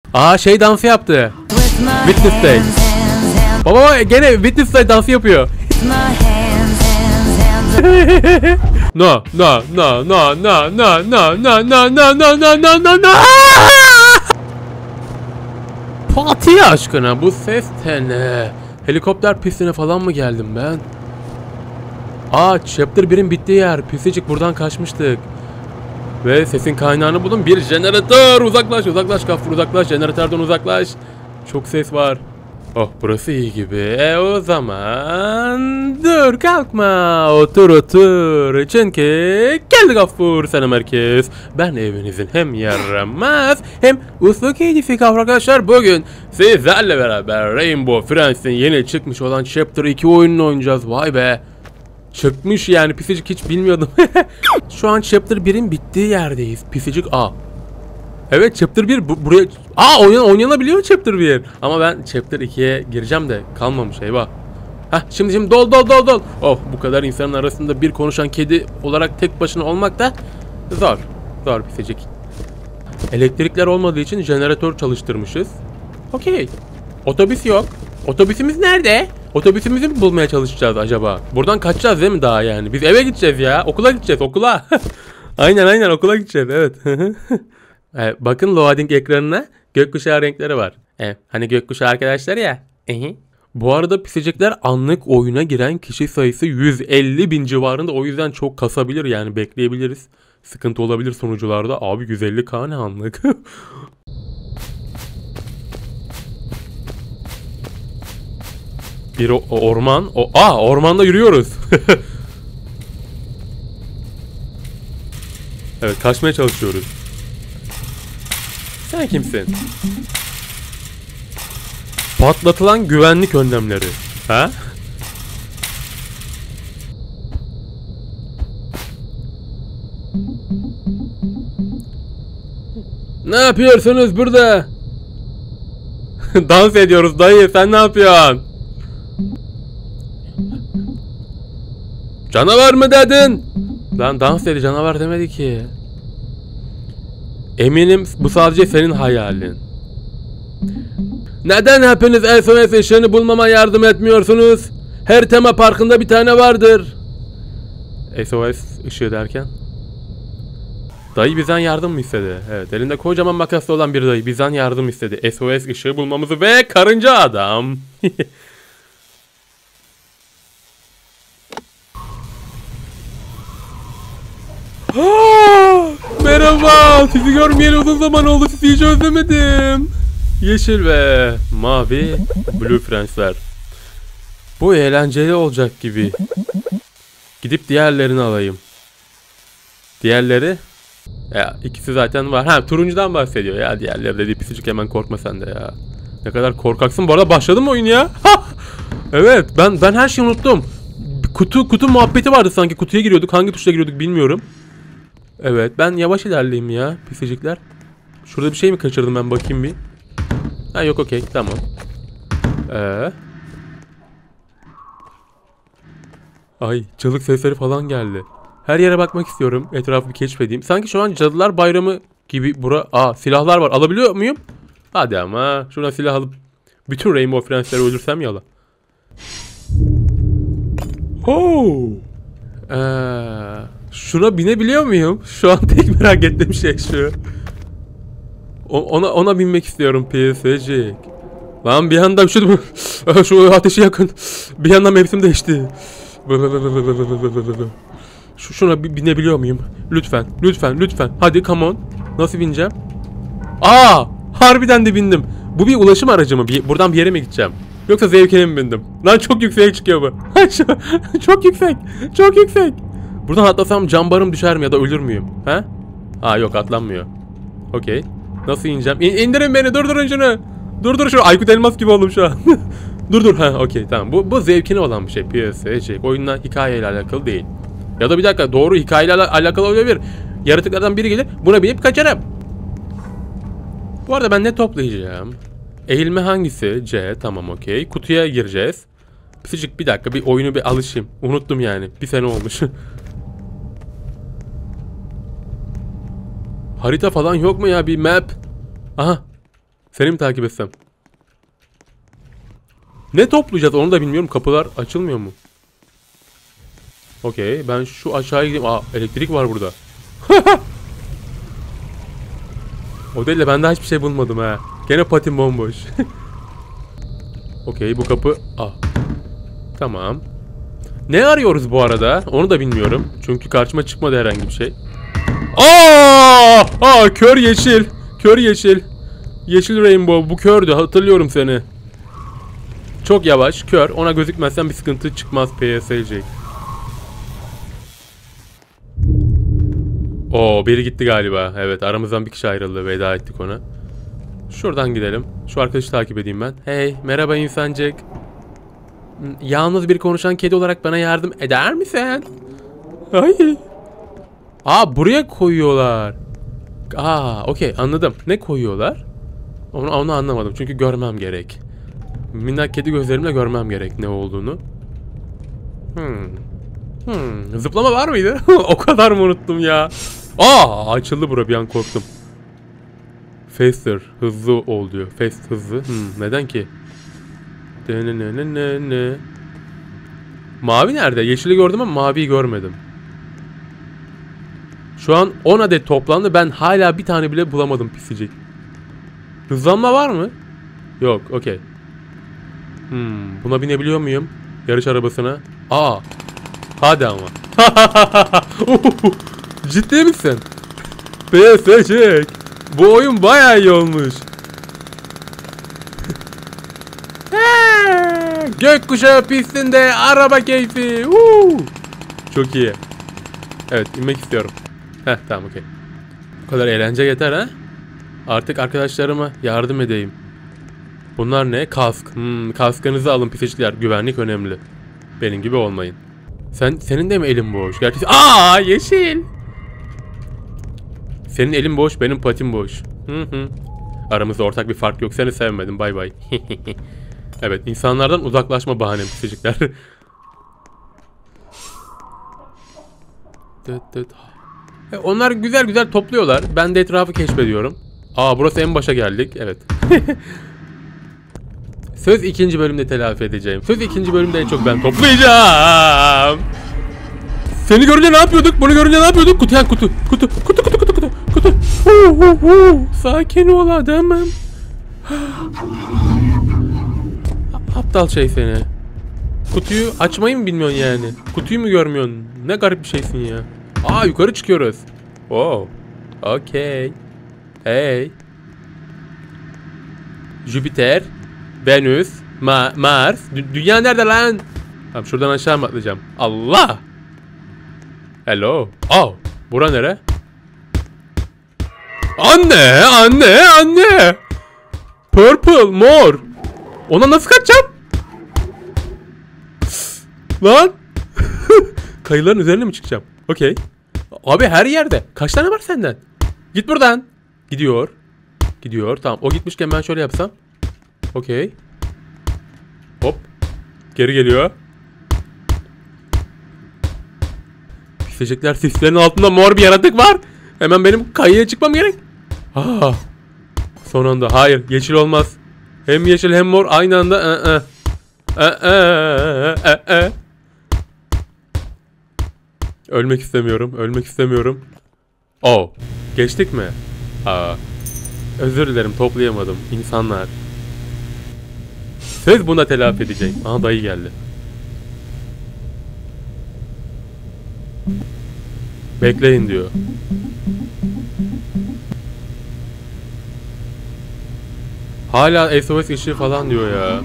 Aa şey dansı yaptı. Witness Day. Baba gene Witness Day dansı yapıyor. No no no no no no no no no no no no no no. Fatih aşkına bu ses ne? Helikopter pistine falan mı geldim ben? Aa Chapter 1'in bittiği yer. Pisicik buradan kaçmıştık. Ve sesin kaynağını bulun. Bir jeneratör. Uzaklaş uzaklaş Gaffur uzaklaş. Jeneratörden uzaklaş. Çok ses var. Oh burası iyi gibi. O zaman dur kalkma. Otur otur. Çünkü geldi Gaffur. Selam herkes. Ben evinizin hem yaramaz hem uslu keyfi arkadaşlar. Bugün sizlerle beraber Rainbow Friends'in yeni çıkmış olan Chapter 2 oyununu oynayacağız. Vay be. Çıkmış yani Pisicik hiç bilmiyordum. Şu an Chapter 1'in bittiği yerdeyiz. Pisicik A. Evet Chapter 1 buraya... oynanabiliyor Chapter 1. Ama ben Chapter 2'ye gireceğim de kalmamış eyvah. Heh şimdi dol. Oh bu kadar insanın arasında bir konuşan kedi olarak tek başına olmak da zor. Zor Pisicik. Elektrikler olmadığı için jeneratör çalıştırmışız. Okey. Otobüs yok. Otobüsümüz nerede? Otobüsümüzü mü bulmaya çalışacağız acaba? Buradan kaçacağız değil mi daha yani? Biz eve gideceğiz ya. Okula gideceğiz okula. aynen okula gideceğiz evet. Bakın loading ekranına gökkuşağı renkleri var. Hani gökkuşağı arkadaşlar ya. Bu arada Pisicikler anlık oyuna giren kişi sayısı 150.000 civarında. O yüzden çok kasabilir yani bekleyebiliriz. Sıkıntı olabilir sonucularda. Abi 150K ne anlık? Bir orman. Ormanda yürüyoruz. Evet kaçmaya çalışıyoruz. Sen kimsin? Patlatılan güvenlik önlemleri. Ha? Ne yapıyorsunuz burada? Dans ediyoruz dayı sen ne yapıyorsun? Canavar mı dedin? Lan dans dedi canavar demedi ki. Eminim bu sadece senin hayalin. Neden hepiniz SOS ışığını bulmama yardım etmiyorsunuz? Her tema parkında bir tane vardır. SOS ışığı derken? Dayı bizden yardım mı istedi? Evet elinde kocaman makaslı olan bir dayı bizden yardım istedi. SOS ışığı bulmamızı ve karınca adam. Merhaba, sizi görmeyeli uzun zaman oldu, sizi hiç özlemedim. Yeşil ve mavi Blue Friends'ler. Bu eğlenceli olacak gibi. Gidip diğerlerini alayım. Diğerleri? Ya ikisi zaten var. Ha turuncudan bahsediyor ya diğerleri dedi. Pisicik hemen korkma sen de ya. Ne kadar korkaksın. Bu arada başladı mı oyun ya? Evet ben her şeyi unuttum. Kutu muhabbeti vardı sanki. Kutuya giriyorduk. Hangi tuşla giriyorduk bilmiyorum. Evet ben yavaş ilerleyeyim ya Pisicikler. Şurada bir şey mi kaçırdım ben bakayım bir. Ha yok okey tamam. Ay çığlık sesleri falan geldi. Her yere bakmak istiyorum. Etrafı bir keşfedeyim. Sanki şu an Cadılar Bayramı gibi silahlar var. Alabiliyor muyum? Hadi ama şuradan silah alıp bütün Rainbow Friends'leri öldürsem yalan. Şuna binebiliyor muyum? Şu an tek merak ettiğim şey şu. Ona binmek istiyorum Pisicik. Lan bir anda şu ateşi yakın. Bir anda mevsim değişti. Şuna binebiliyor muyum? Lütfen. Hadi come on. Nasıl bineceğim? Harbiden de bindim. Bu bir ulaşım aracı mı? Buradan bir yere mi gideceğim? Yoksa zevkine mi bindim? Lan çok yükseğe çıkıyor bu. Çok yüksek. Buradan atlasam cambarım düşer mi ya da ölür müyüm? Ha? Yok atlanmıyor. Okey. Nasıl ineceğim? İndirin beni, durdurun şunu. Dur şu Aykut Elmas gibi oldum şu an. dur. Ha okey tamam. Bu zevkine olan bir şey. Pisicik. Oyunla hikayeyle alakalı değil. Ya da bir dakika doğru hikayeyle alakalı olabilir. Yaratıklardan biri gelir. Buna binip kaçarım. Bu arada ben ne toplayacağım? Eğilme hangisi? C. Tamam okey. Kutuya gireceğiz. Pisicik bir dakika bir oyunu bir alışayım. Unuttum yani. Bir sene olmuş. Harita falan yok mu ya? Bir map. Aha. Seni mi takip etsem? Ne toplayacağız onu da bilmiyorum. Kapılar açılmıyor mu? Okey. Ben şu aşağıya gideyim. Aa, elektrik var burada. O değil de ben daha hiçbir şey bulmadım ha. Gene patim bomboş. Okey, bu kapı. Ah. Tamam. Ne arıyoruz bu arada? Onu da bilmiyorum. Çünkü karşıma çıkmadı herhangi bir şey. Aa, kör yeşil. Kör yeşil. Yeşil Rainbow. Bu kördü. Hatırlıyorum seni. Çok yavaş. Kör. Ona gözükmezsen bir sıkıntı çıkmaz PSC. Oo, biri gitti galiba. Evet, aramızdan bir kişi ayrıldı. Veda ettik ona. Şuradan gidelim. Şu arkadaşı takip edeyim ben. Hey, merhaba insancık. Yalnız bir konuşan kedi olarak bana yardım eder misin? Hayır. Aa, buraya koyuyorlar. Aa, okey, anladım. Ne koyuyorlar? Onu anlamadım çünkü görmem gerek. Minnak kedi gözlerimle görmem gerek ne olduğunu. Zıplama var mıydı? O kadar mı unuttum ya? Aa, açıldı bura, bir an korktum. Faster, hızlı ol diyor. Fast, hızlı. Neden ki? Mavi nerede? Yeşili gördüm ama maviyi görmedim. Şu an 10 adet toplandı. Ben hala bir tane bile bulamadım pisicik. Hızlanma var mı? Yok, okey. Buna binebiliyor muyum? Yarış arabasına. Aa. Hadi ama. Ciddi misin? PSC. Bu oyun bayağı iyi olmuş. Gökkuşağı pistinde araba keyfi. Çok iyi. Evet, inmek istiyorum. Tamam, okey. Bu kadar eğlence yeter ha. Artık arkadaşlarıma yardım edeyim. Bunlar ne? Kask. Kaskınızı alın pisiciler. Güvenlik önemli. Benim gibi olmayın. Senin de mi elin boş? Gerçi yeşil. Senin elin boş, benim patim boş. Aramızda ortak bir fark yok. Seni sevmedim. Bay bay. Evet, insanlardan uzaklaşma bahanem pisicikler. Onlar güzel güzel topluyorlar. Ben de etrafı keşfediyorum. Burası en başa geldik. Evet. Söz ikinci bölümde telafi edeceğim. Söz ikinci bölümde en çok ben toplayacağım. Seni görünce ne yapıyorduk? Bunu görünce ne yapıyorduk? Kutu. Sakin ol adamım. Aptal şey seni. Kutuyu açmayı mı bilmiyorsun yani? Kutuyu mu görmüyorsun? Ne garip bir şeysin ya. Yukarı çıkıyoruz. Okey. Hey. Jüpiter, Venüs, Mars. Dünya nerede lan? Tamam, şuradan aşağı mı atlayacağım? Allah. Hello. Bura nere? Anne. Purple, mor. Ona nasıl kaçacağım? Lan. Kayıların üzerine mi çıkacağım? Okey. Abi her yerde. Kaç tane var senden? Git buradan. Gidiyor. Tamam. O gitmişken ben şöyle yapsam. Okey. Hop. Geri geliyor. Pisecekler, sislerin altında mor bir yaratık var. Hemen benim kayaya çıkmam gerek. Son anda. Hayır. Yeşil olmaz. Hem yeşil hem mor aynı anda. Ölmek istemiyorum. Geçtik mi? Özür dilerim, toplayamadım. İnsanlar. Söz buna telafi edeceğim. Dayı geldi. Bekleyin diyor. Hala SOS ışığı falan diyor ya.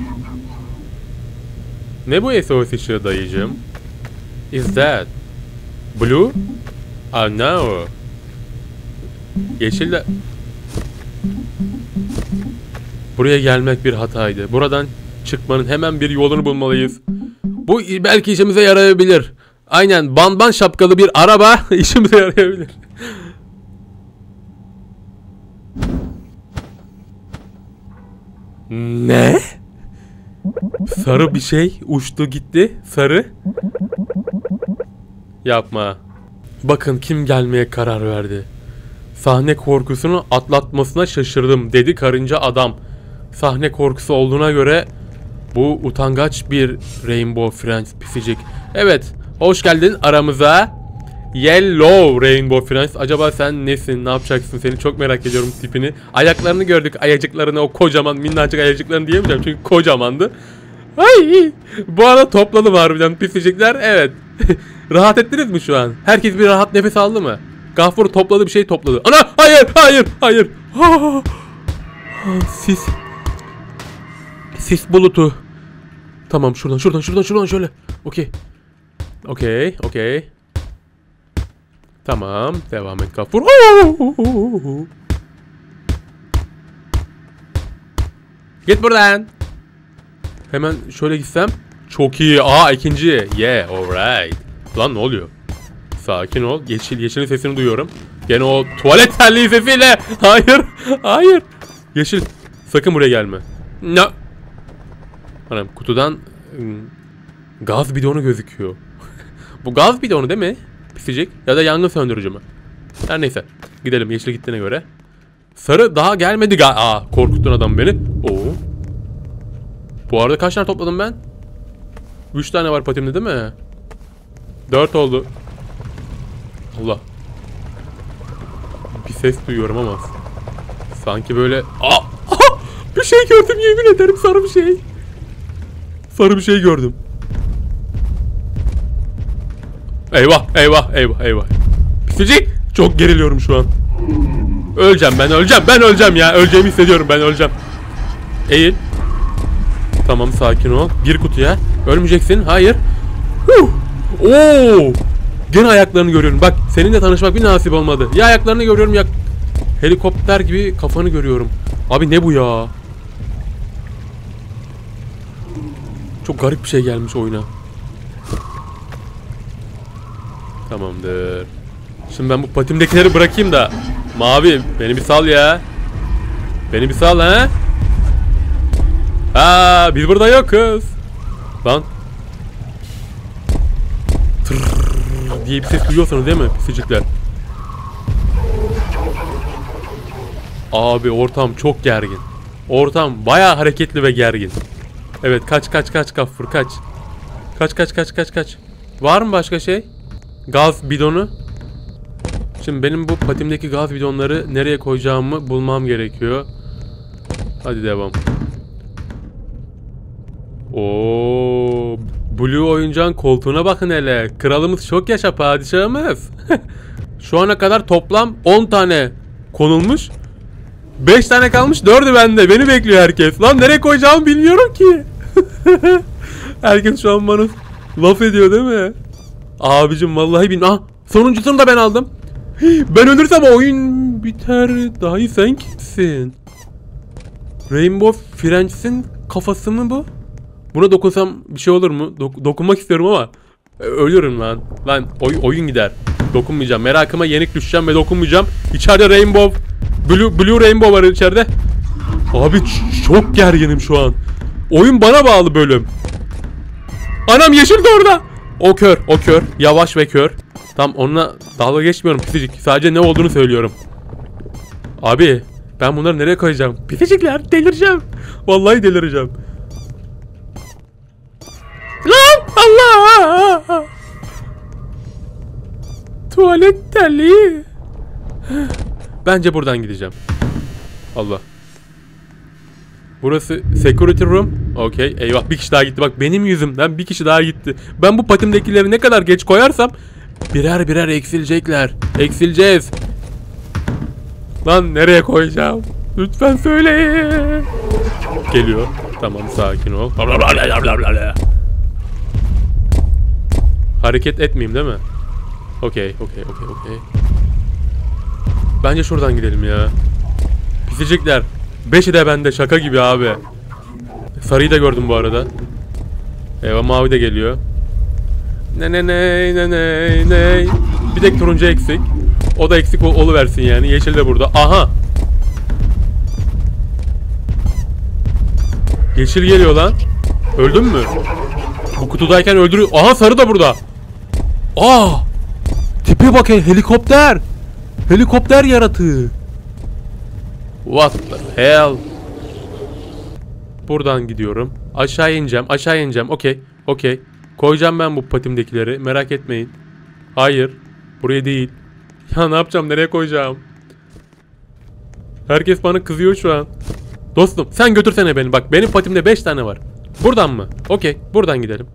Ne bu SOS ışığı dayıcım? Is that blue? No. Yeşil de... Buraya gelmek bir hataydı. Buradan çıkmanın hemen bir yolunu bulmalıyız. Bu belki işimize yarayabilir. Aynen, banban şapkalı bir araba işimize yarayabilir. Ne? Sarı bir şey uçtu gitti. Sarı. Yapma. Bakın kim gelmeye karar verdi. Sahne korkusunu atlatmasına şaşırdım dedi karınca adam. Sahne korkusu olduğuna göre bu utangaç bir Rainbow Friends pisicik. Evet, hoş geldin aramıza. Yellow Rainbow Friends. Acaba sen nesin? Ne yapacaksın? Seni çok merak ediyorum tipini. Ayaklarını gördük. Ayacıklarını, o kocaman minnacık ayacıklarını diyemeyeceğim çünkü kocamandı. Ay! Bu arada topladım harbiden pisicikler. Evet. Rahat ettiniz mi şu an? Herkes bir rahat nefes aldı mı? Gaffur topladı, bir şey topladı. Ana! Hayır! Hayır! Hayır! Sis bulutu. Tamam, şuradan şöyle. Okey. Tamam, devam et Gaffur. Git buradan. Hemen şöyle gitsem. Çok iyi. İkinci. Yeah, alright. Lan ne oluyor? Sakin ol. Yeşilin sesini duyuyorum. Gene o tuvalet terliği sesiyle. Hayır. Yeşil. Sakın buraya gelme. No. Anam, kutudan gaz bidonu gözüküyor. Bu gaz bidonu değil mi? Pisicik. Ya da yangın söndürücü mü? Her neyse. Gidelim, yeşil gittiğine göre. Sarı daha gelmedi. Korkuttun adam beni. Bu arada kaç tane topladım ben? 3 tane var patimde değil mi? 4 oldu. Allah. Bir ses duyuyorum ama. Sanki böyle... Bir şey gördüm, yemin ederim, sarı bir şey. Sarı bir şey gördüm. Eyvah. Pisicik. Çok geriliyorum şu an. Ben öleceğim ya. Öleceğimi hissediyorum, ben öleceğim. Eğil. Tamam, sakin ol. Gir kutuya. Ölmeyeceksin. Hayır. Gene ayaklarını görüyorum. Bak, seninle tanışmak bir nasip olmadı. Ya ayaklarını görüyorum ya helikopter gibi kafanı görüyorum. Abi ne bu ya? Çok garip bir şey gelmiş oyuna. Tamamdır. Şimdi ben bu patimdekileri bırakayım da. Mavi, beni bir sal ya. Beni bir sal ha. Biz burada yokuz. Lan. Tırrrr diye bir ses duyuyorsanız değil mi pisicikler? Abi ortam çok gergin. Ortam bayağı hareketli ve gergin. Evet, kaç Gaffur, kaç. Kaç. Var mı başka şey? Gaz bidonu. Şimdi benim bu patimdeki gaz bidonları nereye koyacağımı bulmam gerekiyor. Hadi devam. Blue oyuncağın koltuğuna bakın hele. Kralımız çok yaşa, padişahımız. Şu ana kadar toplam 10 tane konulmuş. 5 tane kalmış, 4'ü bende. Beni bekliyor herkes. Lan nereye koyacağımı bilmiyorum ki. Herkes şu an bana laf ediyor değil mi? Abicim vallahi sonuncusunu da ben aldım. Ben ölürsem oyun biter. Dahi sen kimsin? Rainbow Friends'in kafası mı bu? Buna dokunsam bir şey olur mu? Dokunmak istiyorum ama ölürüm lan. Oyun gider. Dokunmayacağım. Merakıma yenik düşeceğim ve dokunmayacağım. İçeride Blue Rainbow var içeride. Abi çok gerginim şu an. Oyun bana bağlı bölüm. Anam, yeşil de orada. O kör. Yavaş ve kör. Tam onunla dalga geçmiyorum pisicik. Sadece ne olduğunu söylüyorum. Abi ben bunları nereye koyacağım? Pisicikler, delireceğim. Vallahi delireceğim. Lan Allah! Tuvalet terliği. Bence buradan gideceğim. Allah. Burası security room. Okey. Eyvah, bir kişi daha gitti. Bak, benim yüzümden bir kişi daha gitti. Ben bu patimdekileri ne kadar geç koyarsam birer eksilecekler. Eksileceğiz. Lan nereye koyacağım? Lütfen söyle. Geliyor. Tamam, sakin ol. Hareket etmeyeyim değil mi? Okey. Bence şuradan gidelim ya. Pisicikler. 5'i de bende, şaka gibi abi. Sarıyı da gördüm bu arada. Eyvah, mavi de geliyor. Ne. Bir tek turuncu eksik. O da eksik oluversin yani. Yeşil de burada. Aha. Yeşil geliyor lan. Öldün mü? Bu kutudayken öldürüyor. Aha, sarı da burada. Tipe bak, helikopter. Helikopter yaratığı. What the hell? Buradan gidiyorum. Aşağı ineceğim. Aşağı ineceğim. Okey. Okey. Koyacağım ben bu patimdekileri. Merak etmeyin. Hayır. Buraya değil. Ya ne yapacağım? Nereye koyacağım? Herkes bana kızıyor şu an. Dostum sen götürsene beni. Bak benim patimde 5 tane var. Buradan mı? Okey. Buradan gidelim.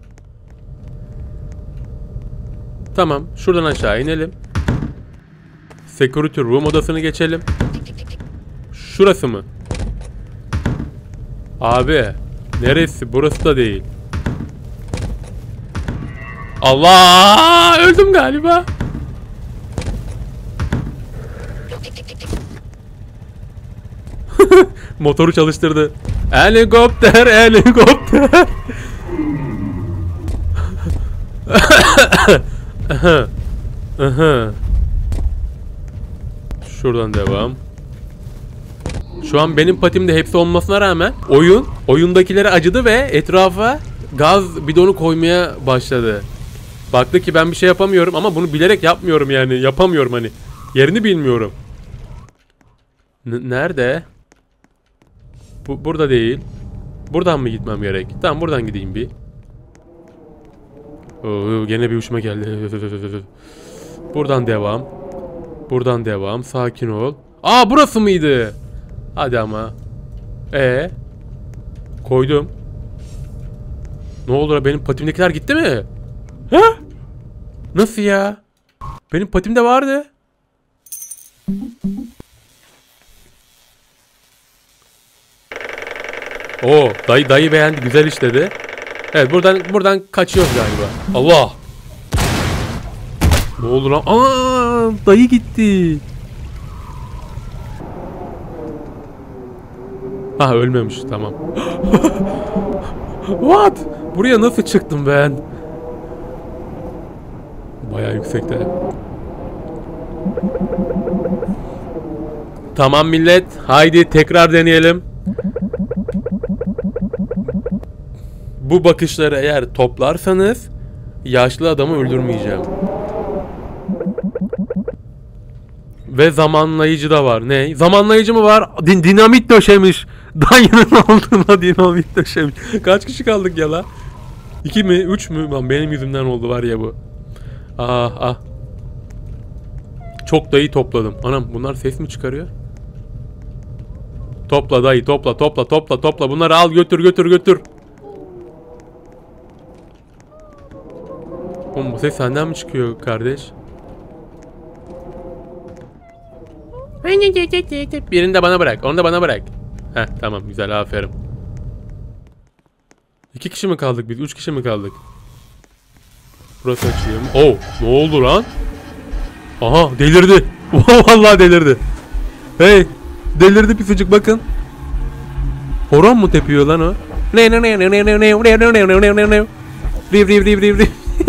Tamam. Şuradan aşağı inelim. Security room odasını geçelim. Şurası mı? Abi. Neresi? Burası da değil. Allah! Öldüm galiba. Motoru çalıştırdı. Helikopter, helikopter. Şuradan devam. Şu an benim patimde hepsi olmasına rağmen oyundakilere acıdı ve etrafa gaz bidonu koymaya başladı. Baktı ki ben bir şey yapamıyorum ama bunu bilerek yapmıyorum yani. Yapamıyorum hani. Yerini bilmiyorum. Nerede? Burada değil. Buradan mı gitmem gerek? Tamam buradan gideyim bir. Oo, gene bir uçma geldi. Buradan devam. Buradan devam. Sakin ol. Aa burası mıydı? Hadi ama. Koydum. Ne olur benim patimdekiler gitti mi? Ha? Nasıl ya? Benim patimde vardı. Oo, dayı beğendi, güzel işledi. Evet, buradan kaçıyoruz galiba. Allah. Ne oldu lan? Aa, dayı gitti. Ha ölmemiş, tamam. What? Buraya nasıl çıktım ben? Bayağı yüksekte. Tamam millet, haydi tekrar deneyelim. Bu bakışları eğer toplarsanız yaşlı adamı öldürmeyeceğim. Ve zamanlayıcı da var. Ne? Zamanlayıcı mı var? Dinamit döşemiş. Dayının altına dinamit döşemiş. Kaç kişi kaldık ya la? 2 mi? 3 mü? Lan benim yüzümden oldu var ya bu. Ah. Çok dayı topladım. Anam bunlar ses mi çıkarıyor? Topla dayı, topla. Bunları al götür. Oğlum bu ses senden mi çıkıyor kardeş? Birini de bana bırak. Onu da bana bırak. Heh tamam güzel, aferin. 2 kişi mi kaldık biz? 3 kişi mi kaldık? Burası açayım. Oh, ne oldu lan? Aha delirdi. Vallahi delirdi. Hey, delirdi pisicik, bakın. Horon mu tepiyor lan o? Riv.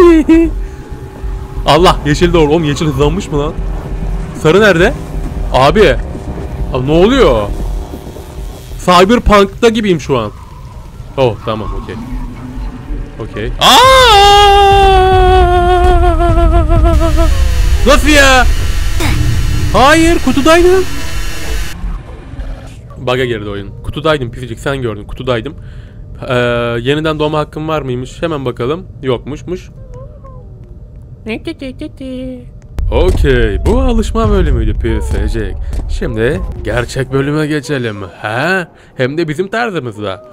Allah, yeşil doğru. Oğlum yeşil hızlanmış mı lan? Sarı nerede? Abi ne oluyor? Cyberpunk'ta gibiyim şu an. Oh tamam, okey. Nasıl ya? Hayır, kutudaydım. Bug'a girdi oyun. Kutudaydım pisicik, sen gördün, kutudaydım. Yeniden doğma hakkım var mıymış? Hemen bakalım. Yokmuşmuş. Okey, bu alışma bölümüydü PSC. Şimdi gerçek bölüme geçelim. Hem de bizim tarzımızda.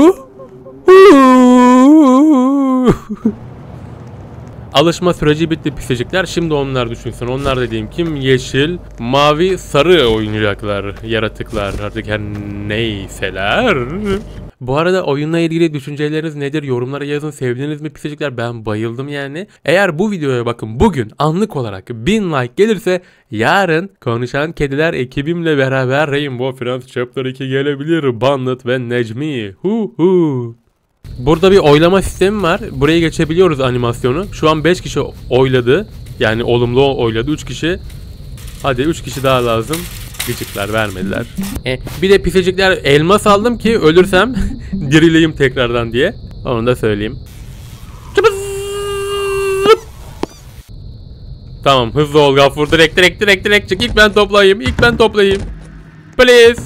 Alışma süreci bitti pisicikler. Şimdi onlar düşünsün. Onlar dediğim kim? Yeşil, mavi, sarı oynayacaklar. Yaratıklar artık her neyseler. Bu arada oyunla ilgili düşünceleriniz nedir? Yorumlara yazın. Sevdiniz mi pisicikler? Ben bayıldım yani. Eğer bu videoya bakın bugün anlık olarak 1000 like gelirse yarın Konuşan Kediler ekibimle beraber Rainbow Friends Chapter 2 gelebilir. Bandit ve Necmi. Burada bir oylama sistemi var. Buraya geçebiliyoruz animasyonu. Şu an 5 kişi oyladı. Yani olumlu oyladı 3 kişi. Hadi 3 kişi daha lazım. Gıcıklar vermediler. Bir de pisicikler elmas aldım ki ölürsem dirileyim tekrardan diye. Onu da söyleyeyim. Tamam, hızlı ol Gafur. Direkt çık. İlk ben toplayayım. Please.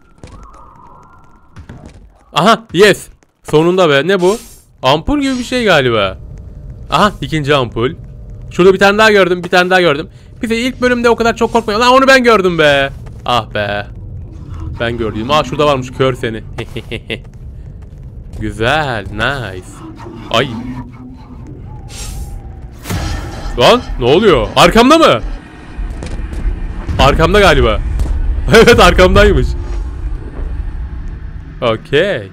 Aha, yes. Sonunda be. Ne bu? Ampul gibi bir şey galiba. Aha, ikinci ampul. Şurada bir tane daha gördüm. Bize ilk bölümde o kadar çok korkmayın. Lan onu ben gördüm be. Ah be. Ben gördüm. Aa, şurada varmış kör seni. Güzel, nice. Ay. Lan ne oluyor? Arkamda mı? Arkamda galiba. Evet, arkamdaymış. Okey.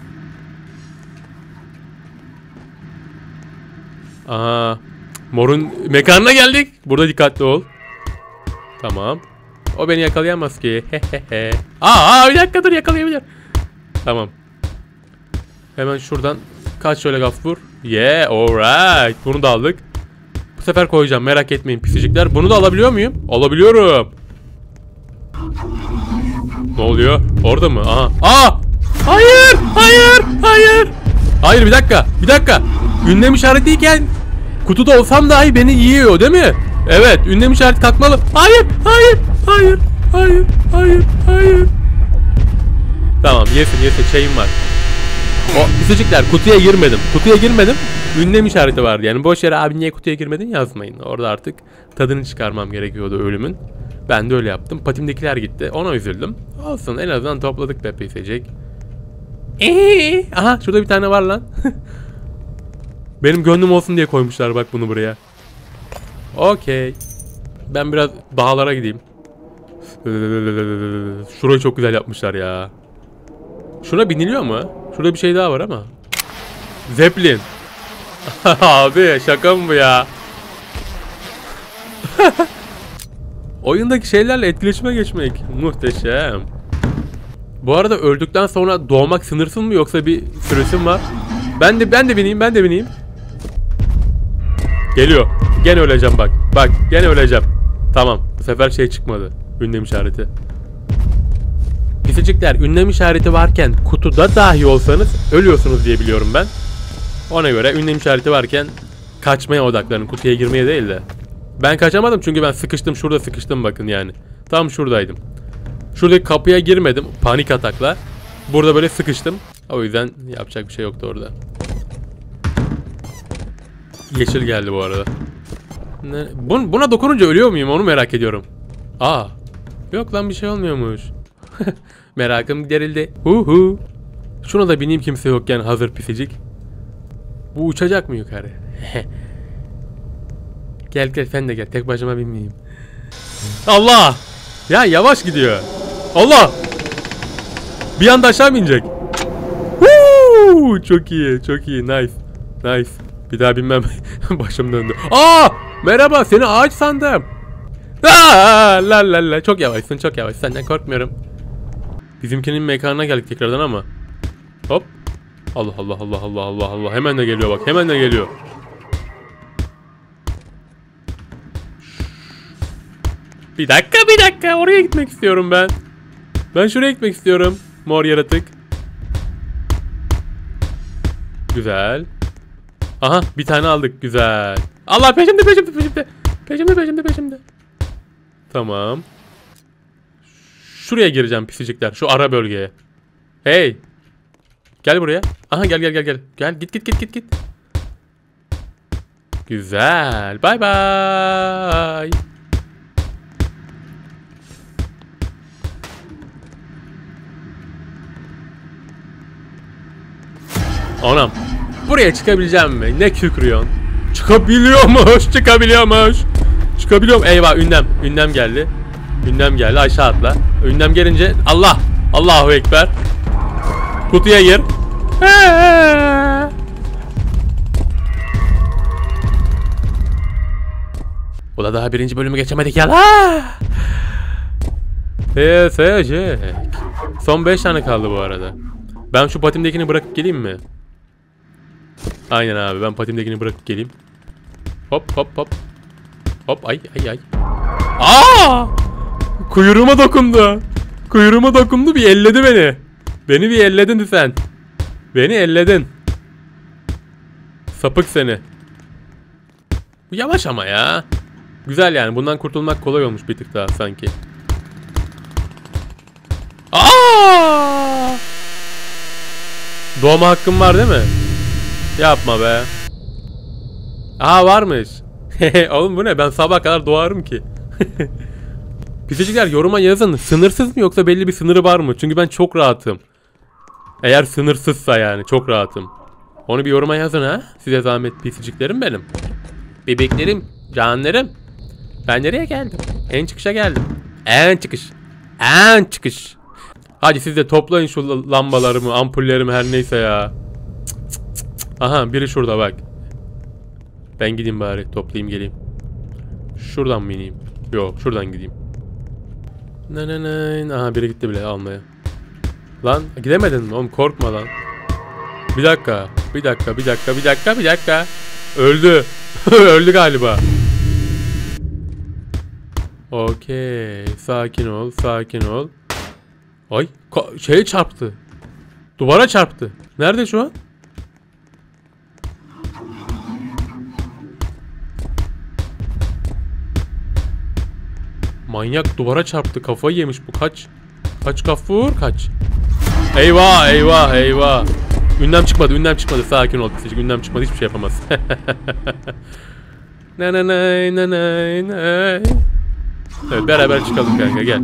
Aha. Mor'un mekanına geldik. Burada dikkatli ol. Tamam. O beni yakalayamaz ki. Bir dakika dur, yakalayabilir. Tamam. Hemen şuradan kaç şöyle Gafur. Yeah, alright. Bunu da aldık. Bu sefer koyacağım, merak etmeyin pisicikler. Bunu da alabiliyor muyum? Alabiliyorum. Ne oluyor? Orada mı? Aha. Aa! Hayır! Hayır, bir dakika. Ünlem işaretiyken kutuda olsam dahi beni yiyor değil mi? Evet, ünlem işareti kalkmalı. Hayır. Tamam, yesin şeyim var. O pisicikler, kutuya girmedim. Ünlem işareti vardı. Yani boş yere abi niye kutuya girmedin yazmayın. Orada artık tadını çıkarmam gerekiyordu ölümün. Ben de öyle yaptım. Patimdekiler gitti. Ona üzüldüm. Olsun, en azından topladık be pisicik. Aha, şurada bir tane var lan. Benim gönlüm olsun diye koymuşlar bak bunu buraya. Okey. Ben biraz dağlara gideyim. Şurayı çok güzel yapmışlar ya. Şuna biniliyor mu? Şurada bir şey daha var ama. Zeppelin. Abi şaka mı bu ya? Oyundaki şeylerle etkileşime geçmek muhteşem. Bu arada öldükten sonra doğmak sınırsız mı yoksa bir süresi mi var? Ben de bineyim. Geliyor. Gene öleceğim bak. Gene öleceğim. Tamam. Bu sefer şey çıkmadı. Ünlem işareti. Pisicikler, ünlem işareti varken kutuda dahi olsanız ölüyorsunuz diye biliyorum ben. Ona göre ünlem işareti varken kaçmaya odaklanın. Kutuya girmeye değil de. Ben kaçamadım çünkü ben sıkıştım. Şurada sıkıştım bakın yani. Tam şuradaydım. Şuradaki kapıya girmedim. Panik atakla. Burada böyle sıkıştım. O yüzden yapacak bir şey yoktu orada. Yeşil geldi bu arada. Buna dokununca ölüyor muyum onu merak ediyorum. Aa. Yok lan, bir şey olmuyormuş. Merakım giderildi. Şuna da bineyim kimse yokken hazır pisicik. Bu uçacak mı yukarı? Gel sen de gel. Tek başıma binmeyeyim. Allah! Ya yavaş gidiyor. Allah! Bir anda aşağı mı inecek? Çok iyi. Nice. Bir daha binmem. Başım döndü. Merhaba, seni ağaç sandım. La. Çok yavaşsın. Senden korkmuyorum. Bizimkinin mekanına geldik tekrardan ama. Hop. Allah. Hemen de geliyor bak. Bir dakika. Oraya gitmek istiyorum ben. Ben şuraya gitmek istiyorum. Mor yaratık. Güzel. Aha, bir tane aldık. Güzel. Allah, peşimde. Tamam. Şuraya gireceğim pisicikler. Şu ara bölgeye. Hey. Gel buraya. Aha, gel. Gel, git. Güzel. Bye. Anam. Buraya çıkabileceğim mi? Ne kükrüyorsun? Çıkabiliyorum. Eyvah, ünlem geldi. Aşağı atla. Ünlem gelince Allahu Ekber. Kutuya gir. Ula daha birinci bölümü geçemedik ya la. Son 5 tane kaldı bu arada. Ben şu patimdekini bırakıp geleyim mi? Aynen abi, ben patimdekini bırakıp geleyim. Hop. Hop, ay. Kuyruğuma dokundu, bir elledi beni. Beni bir elledin sen. Beni elledin. Sapık seni. Bu yavaş ama ya. Güzel yani. Bundan kurtulmak kolay olmuş bir tık daha sanki. Aa! Doğma hakkım var değil mi? Yapma be. Aa varmış. Oğlum bu ne? Ben sabah kadar doğarım ki. Pisicikler yoruma yazın. Sınırsız mı yoksa belli bir sınırı var mı? Çünkü ben çok rahatım. Eğer sınırsızsa yani çok rahatım. Onu bir yoruma yazın ha. Size zahmet pisiciklerim benim. Bebeklerim, canlarım. Ben nereye geldim? En çıkışa geldim. En çıkış. En çıkış. Hadi siz de toplayın şu lambalarımı, ampullerimi her neyse ya. Aha biri şurada bak. Ben gideyim bari toplayayım geleyim. Şuradan mı ineyim? Yok şuradan gideyim. Aha biri gitti bile almaya. Lan gidemedin mi oğlum, korkma lan. Bir dakika. Öldü. Öldü galiba. Okey. Sakin ol. Ay şeye çarptı. Duvara çarptı. Nerede şu an? Manyak duvara çarptı. Kafayı yemiş bu. Kaç. Kaç Gafur kaç. Eyvah. Ünlem çıkmadı. Sakin ol pisicik. Ünlem çıkmadı. Hiçbir şey yapamaz. Evet beraber çıkalım kanka gel.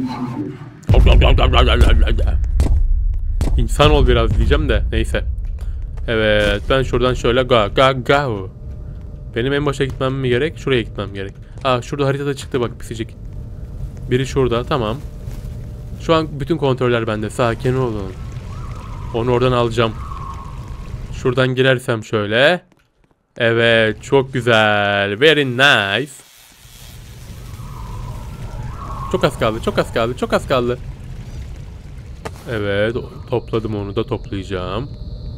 İnsan ol biraz diyeceğim de neyse. Evet ben şuradan şöyle go. Benim en başa gitmem mi gerek? Şuraya gitmem gerek. Aa şurada haritada çıktı bak pisicik. Biri şurada tamam. Şu an bütün kontroller bende. Sakin olun. Onu oradan alacağım. Şuradan girersem şöyle. Evet çok güzel. Very nice. Çok az kaldı. Evet topladım, onu da toplayacağım.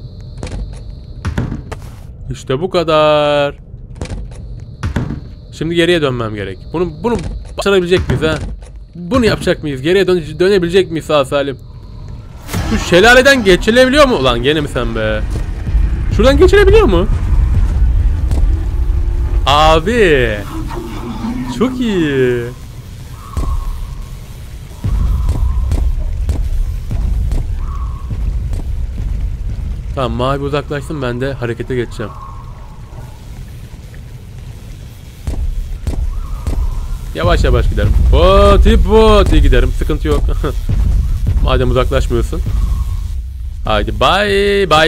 İşte bu kadar. Şimdi geriye dönmem gerek. Bunu başarabilecek miyiz ha? Bunu yapacak mıyız? Geriye dönebilecek miyiz sağ salim? Şu şelaleden geçilebiliyor mu? Ulan gene mi sen be? Şuradan geçilebiliyor mu? Abi. Çok iyi. Tamam mavi uzaklaşsın, ben de harekete geçeceğim. Yavaş giderim. Poti giderim. Sıkıntı yok. Madem uzaklaşmıyorsun. Haydi bye.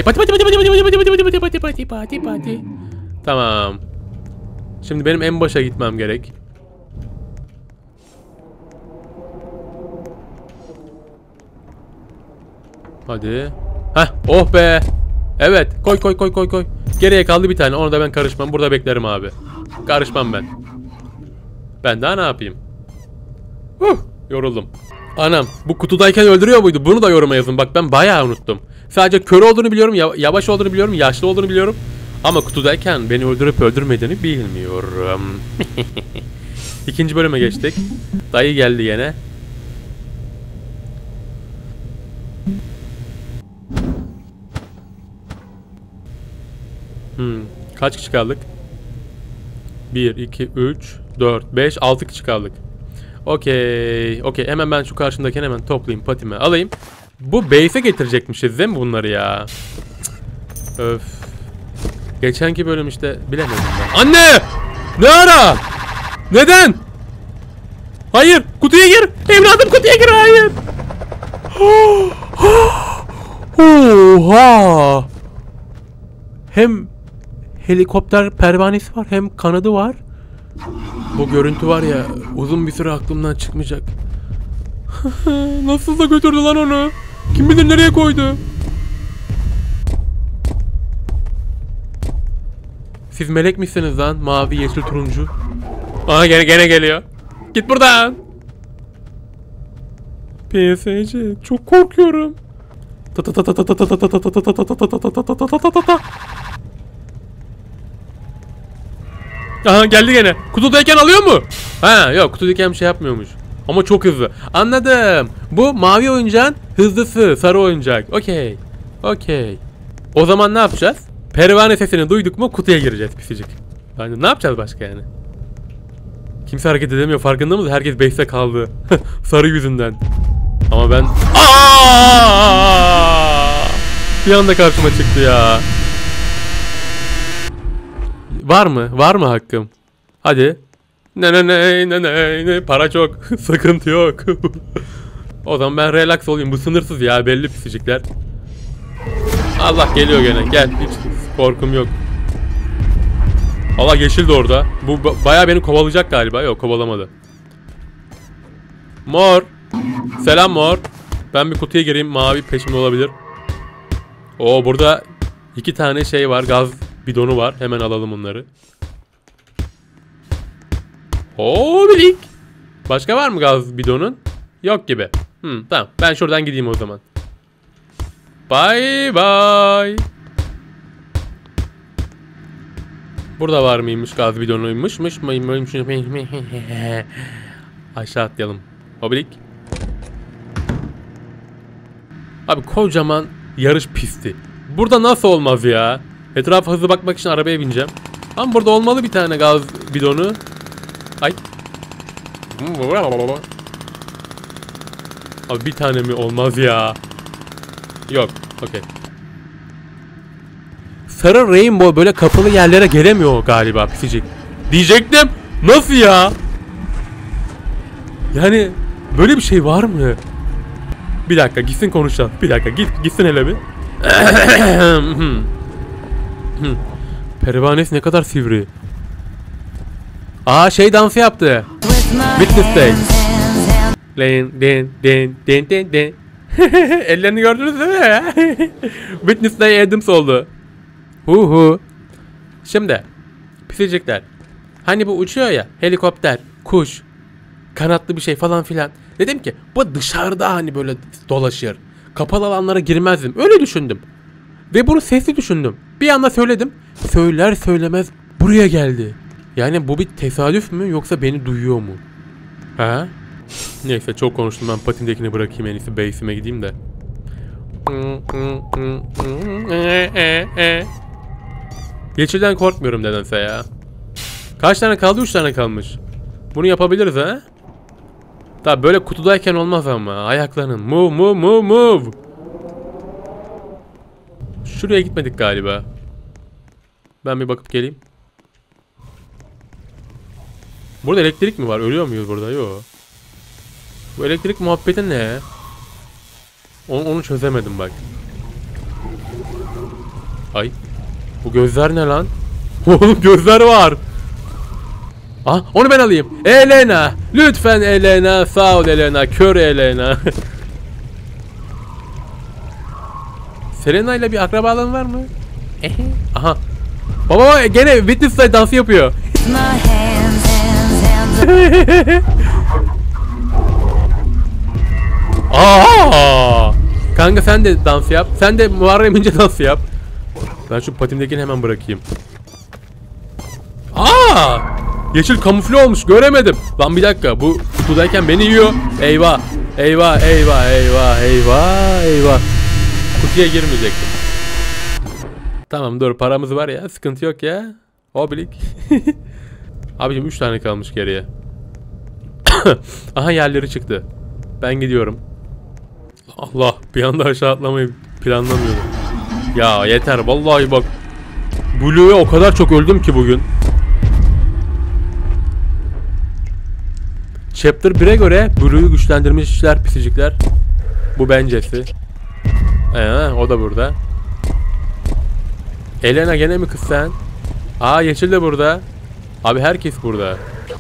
Pati. Tamam. Şimdi benim en başa gitmem gerek. Hadi. Heh, oh be. Evet, koy. Geriye kaldı bir tane. Onu da ben karışmam. Burada beklerim abi. Karışmam ben. Ben daha ne yapayım? Yoruldum. Anam, bu kutudayken öldürüyor muydu? Bunu da yoruma yazın. Bak ben bayağı unuttum. Sadece kör olduğunu biliyorum, yavaş olduğunu biliyorum, yaşlı olduğunu biliyorum. Ama kutudayken beni öldürüp öldürmediğini bilmiyorum. İkinci bölüme geçtik. Dayı geldi yine. Kaç kişi kaldık? 1, 2, 3, 4, 5, 6 kişi kaldık. Okey. Hemen ben şu karşımdakini hemen toplayayım, patime alayım. Bu base'e getirecekmişiz değil mi bunları ya? Öf. Geçenki bölüm işte bilemedim ben. Anne! Ne ara? Neden? Hayır, kutuya gir. Evladım kutuya gir, hayır. Oha! Hem helikopter pervanesi var, hem kanadı var. Bu görüntü var ya, uzun bir süre aklımdan çıkmayacak. Nasıl da götürdü lan onu? Kim bilir nereye koydu? Siz melek misiniz lan? Mavi, yeşil, turuncu. Aha gene geliyor. Git buradan. PSC, çok korkuyorum. Aha geldi gene. Kutudayken alıyor mu? Ha yok, kutudayken bir şey yapmıyormuş. Ama çok hızlı. Anladım. Bu mavi oyuncağın hızlısı, sarı oyuncak. Okey. O zaman ne yapacağız? Pervane sesini duyduk mu kutuya gireceğiz pisicik. Yani ne yapacağız başka yani? Kimse hareket edemiyor, farkında mısın? Herkes base'te kaldı. Sarı yüzünden. Ama ben... Bir anda karşıma çıktı ya. Var mı? Var mı hakkım? Hadi. Ne. Para çok. Sıkıntı yok. O zaman ben relax olayım. Bu sınırsız ya, belli pisicikler. Allah geliyor gene. Gel. Hiç korkum yok. Allah yeşil de orada. Bu bayağı beni kovalayacak galiba. Yok, kovalamadı. Mor. Selam mor. Ben bir kutuya gireyim. Mavi peşimde olabilir. Oo, burada 2 tane şey var. Gaz bidonu var. Hemen alalım onları. Bilik. Başka var mı gaz bidonun? Yok gibi. Tamam. Ben şuradan gideyim o zaman. Bye bye. Burada var mıymış gaz bidonuymuş? Aşağı atlayalım. Oblik. Abi kocaman yarış pisti. Burada nasıl olmaz ya? Etrafa hızlı bakmak için arabaya bineceğim. Ama burada olmalı bir tane gaz bidonu. Ay. Abi bir tane mi olmaz ya? Yok. Okey. Sarı Rainbow böyle kapalı yerlere gelemiyor galiba pisicik. Diyecektim. Nasıl ya? Yani böyle bir şey var mı? Bir dakika gitsin konuşalım. Bir dakika gitsin hele bir. Pervanesi ne kadar sivri. Şey dansı yaptı. Witness Day. Den. Ellerini gördünüz değil mi? Witness Day Adams oldu. Şimdi pisicikler. Hani bu uçuyor ya, helikopter, kuş, kanatlı bir şey falan filan. Dedim ki bu dışarıda hani böyle dolaşır. Kapalı alanlara girmezdim. Öyle düşündüm. Ve bunu sesli düşündüm. Bir anda söyledim. Söyler söylemez buraya geldi. Yani bu bir tesadüf mü yoksa beni duyuyor mu? Ha? Neyse çok konuştum, ben patindekini bırakayım, en iyisi base'ime gideyim de. Yeşilden korkmuyorum nedense ya. Kaç tane kaldı? 3 tane kalmış. Bunu yapabiliriz ha? Tabi böyle kutudayken olmaz ama. Ayaklanın. Move. Şuraya gitmedik galiba. Ben bir bakıp geleyim. Burada elektrik mi var? Ölüyor muyuz burada? Yok. Bu elektrik muhabbeti ne? Onu çözemedim bak. Ay. Bu gözler ne lan? Oğlum gözler var. Onu ben alayım. Elena. Lütfen Elena. Sağ ol Elena. Kör Elena. Selena ile bir akrabalığın var mı? Aha. Baba gene Witness Day dansı yapıyor. Kanka sen de dans yap. Sen de Muharrem İnce dansı yap. Ben şu patimdekini hemen bırakayım. Yeşil kamufle olmuş, göremedim. Lan bir dakika, bu kutudayken beni yiyor. Eyvah. Kutuya girmeyecektim. Tamam dur, paramız var ya, sıkıntı yok ya. Oblik. Abicim 3 tane kalmış geriye. Aha yerleri çıktı. Ben gidiyorum. Allah, bir anda aşağı atlamayı planlamıyordum. Ya yeter vallahi bak. Blue'ya o kadar çok öldüm ki bugün. Chapter 1'e göre Blue'yu güçlendirmişler pisicikler. Bu bencesi. O da burada. Elena gene mi kız sen? Yeşil de burada. Abi herkes burada.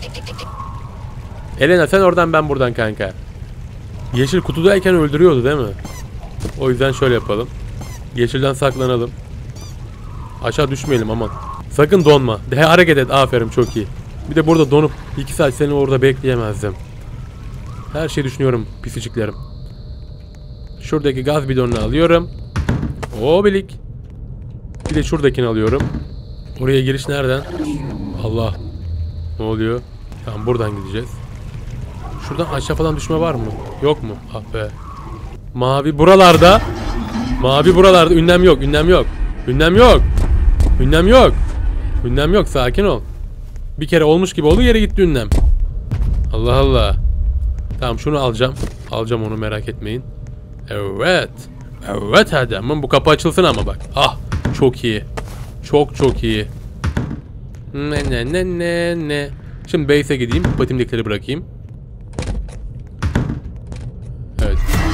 Elena sen oradan, ben buradan kanka. Yeşil kutudayken öldürüyordu değil mi? O yüzden şöyle yapalım. Yeşilden saklanalım. Aşağı düşmeyelim aman. Sakın donma. Hareket et. Aferin, çok iyi. Bir de burada donup 2 saat seni orada bekleyemezdim. Her şeyi düşünüyorum pisiciklerim. Şuradaki gaz bidonunu alıyorum. Oblik. Bir de şuradakini alıyorum. Oraya giriş nereden? Allah. Ne oluyor? Tamam, buradan gideceğiz. Şuradan aşağı falan düşme var mı? Yok mu? Ah be. Mavi buralarda. Mavi buralarda. Ünlem yok. Ünlem yok. Sakin ol. Bir kere olmuş gibi oldu, yere gitti ünlem. Allah Allah. Tamam şunu alacağım. Alacağım onu, merak etmeyin. Evet. Evet hadi ama bu kapı açılsın ama bak. Ah çok iyi. Çok iyi. Ne. Şimdi base'e gideyim. Patimdekileri bırakayım. Evet.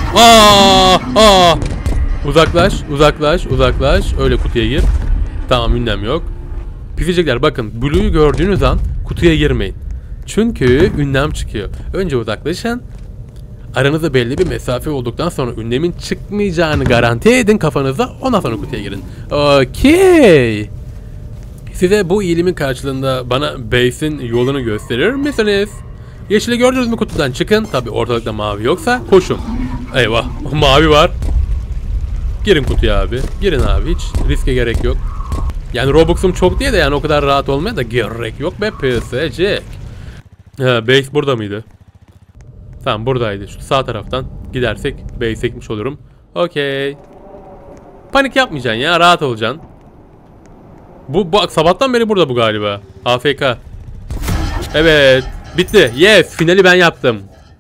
Uzaklaş. Öyle kutuya gir. Tamam, ünlem yok. Pisecekler, bakın. Blue'yu gördüğünüz an kutuya girmeyin. Çünkü ünlem çıkıyor. Önce uzaklaşın. Aranızda belli bir mesafe olduktan sonra ünlemin çıkmayacağını garanti edin kafanıza. Ondan sonra kutuya girin. Okey. Size bu iyilimin karşılığında bana base'in yolunu gösterir misiniz? Yeşili gördünüz mü kutudan? Çıkın. Tabi ortalıkta mavi yoksa koşun. Eyvah. Mavi var. Girin kutuya abi. Girin abi. Hiç riske gerek yok. Yani Robux'um çok diye de yani o kadar rahat olmaya da gerek yok be pısecek. Base burada mıydı? Tamam buradaydı. Şu sağ taraftan gidersek base'e gitmiş olurum. Okey. Panik yapmayacaksın ya. Rahat olacaksın. Bu sabahtan beri burada bu galiba. AFK. Evet. Bitti. Yes. Finali ben yaptım.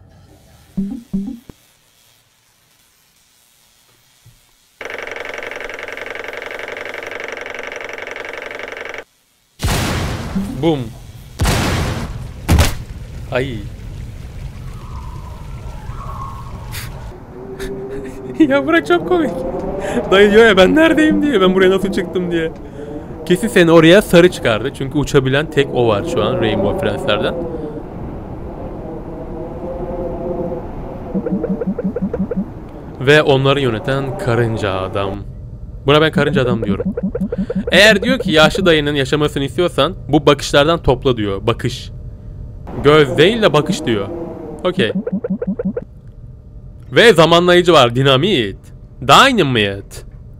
Boom. Ay. Ya bırak, çok komik. Dayı diyor ya ben neredeyim diye. Ben buraya nasıl çıktım diye. Kesin seni oraya sarı çıkardı. Çünkü uçabilen tek o var şu an Rainbow Friends'lerden. Ve onları yöneten karınca adam. Buna ben karınca adam diyorum. Eğer diyor ki yaşlı dayının yaşamasını istiyorsan bu bakışlardan topla diyor. Bakış. Göz değil de bakış diyor. Okey. Ve zamanlayıcı var. Dinamit. Dynamite.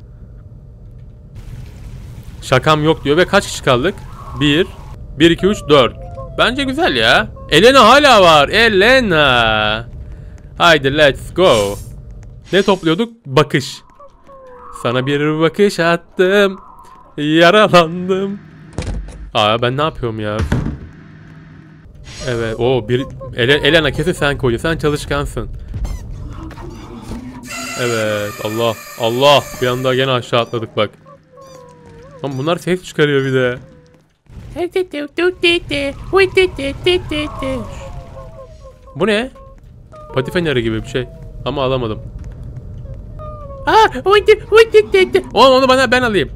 Şakam yok diyor ve kaç kişi kaldık? 1, 2, 3, 4. Bence güzel ya. Elena hala var. Elena. Haydi let's go. Ne topluyorduk? Bakış. Sana bir bakış attım. Yaralandım. Aa ben ne yapıyorum ya? Evet. Elena kesin sen koydun. Sen çalışkansın. Evet. Allah. Bir anda gene aşağı atladık bak. Ama bunlar ses çıkarıyor bir de. Bu ne? Pati feneri gibi bir şey. Ama alamadım. Onu ben alayım.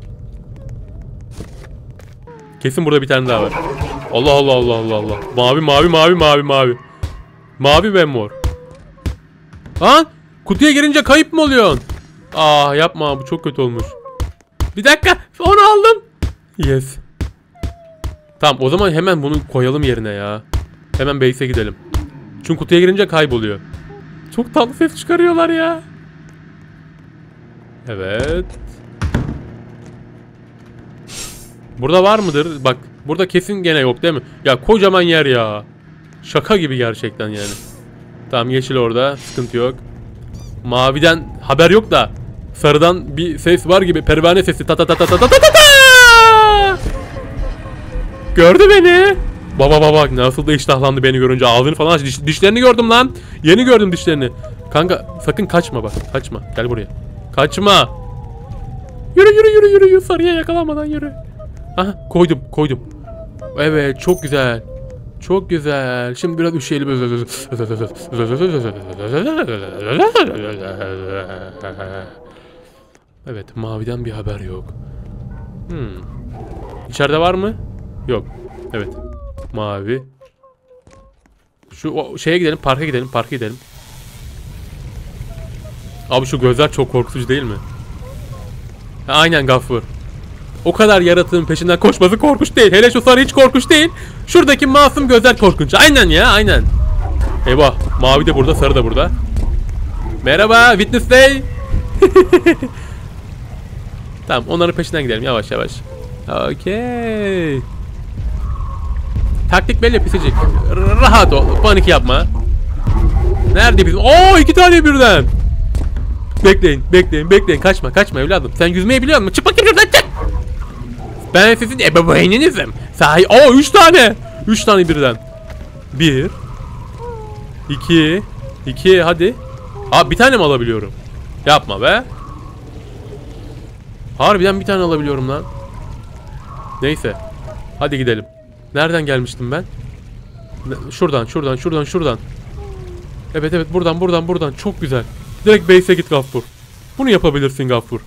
Kesin burada bir tane daha var. Allah. Mavi. Mavi ve mor. Lan kutuya girince kayıp mı oluyorsun? Aa yapma, bu çok kötü olmuş. Bir dakika, onu aldım. Yes. Tamam o zaman hemen bunu koyalım yerine ya. Hemen base'e gidelim. Çünkü kutuya girince kayboluyor. Çok tatlı ses çıkarıyorlar ya. Evet. Burada var mıdır? Bak burada kesin gene yok değil mi? Ya kocaman yer ya. Şaka gibi gerçekten yani. Tamam yeşil orada, sıkıntı yok. Maviden haber yok da sarıdan bir ses var gibi, pervane sesi. Ta. Gördü beni. Baba nasıl da iştahlandı beni görünce, ağzını falan aç. Dişlerini gördüm lan. Yeni gördüm dişlerini. Kanka sakın kaçma bak. Kaçma. Gel buraya. Kaçma. Yürü. Sarıya yakalanmadan yürü. Aha koydum. Evet çok güzel. Çok güzel. Şimdi biraz üşüyelim. Evet maviden bir haber yok. İçeride var mı? Yok. Evet. Mavi. Şu şeye gidelim, parka gidelim. Abi şu gözler çok korkutucu değil mi? Ha, aynen Gaffur. O kadar yaratığın peşinden koşması korkunç değil. Hele şu sarı hiç korkunç değil. Şuradaki masum gözler korkunç. Aynen ya, aynen. Eyvah. Mavi de burada, sarı da burada. Merhaba, Witness Day. Tamam, onların peşinden gidelim yavaş. Okey. Taktik belli pisicik. Rahat ol, panik yapma. Nerede bizim? Oo, 2 tane birden. Bekleyin. Kaçma evladım. Sen yüzmeyi biliyor musun? Çık bakayım şuradan, çık. Ben sizin ebeveyninizim. Sahi. Oo 3 tane. 3 tane birden. 1 2. 2 hadi. Abi bir tane mi alabiliyorum? Yapma be. Harbiden bir tane alabiliyorum lan. Neyse. Hadi gidelim. Nereden gelmiştim ben? Şuradan. Evet buradan. Çok güzel. Direkt base'e git Gaffur. Bunu yapabilirsin Gaffur.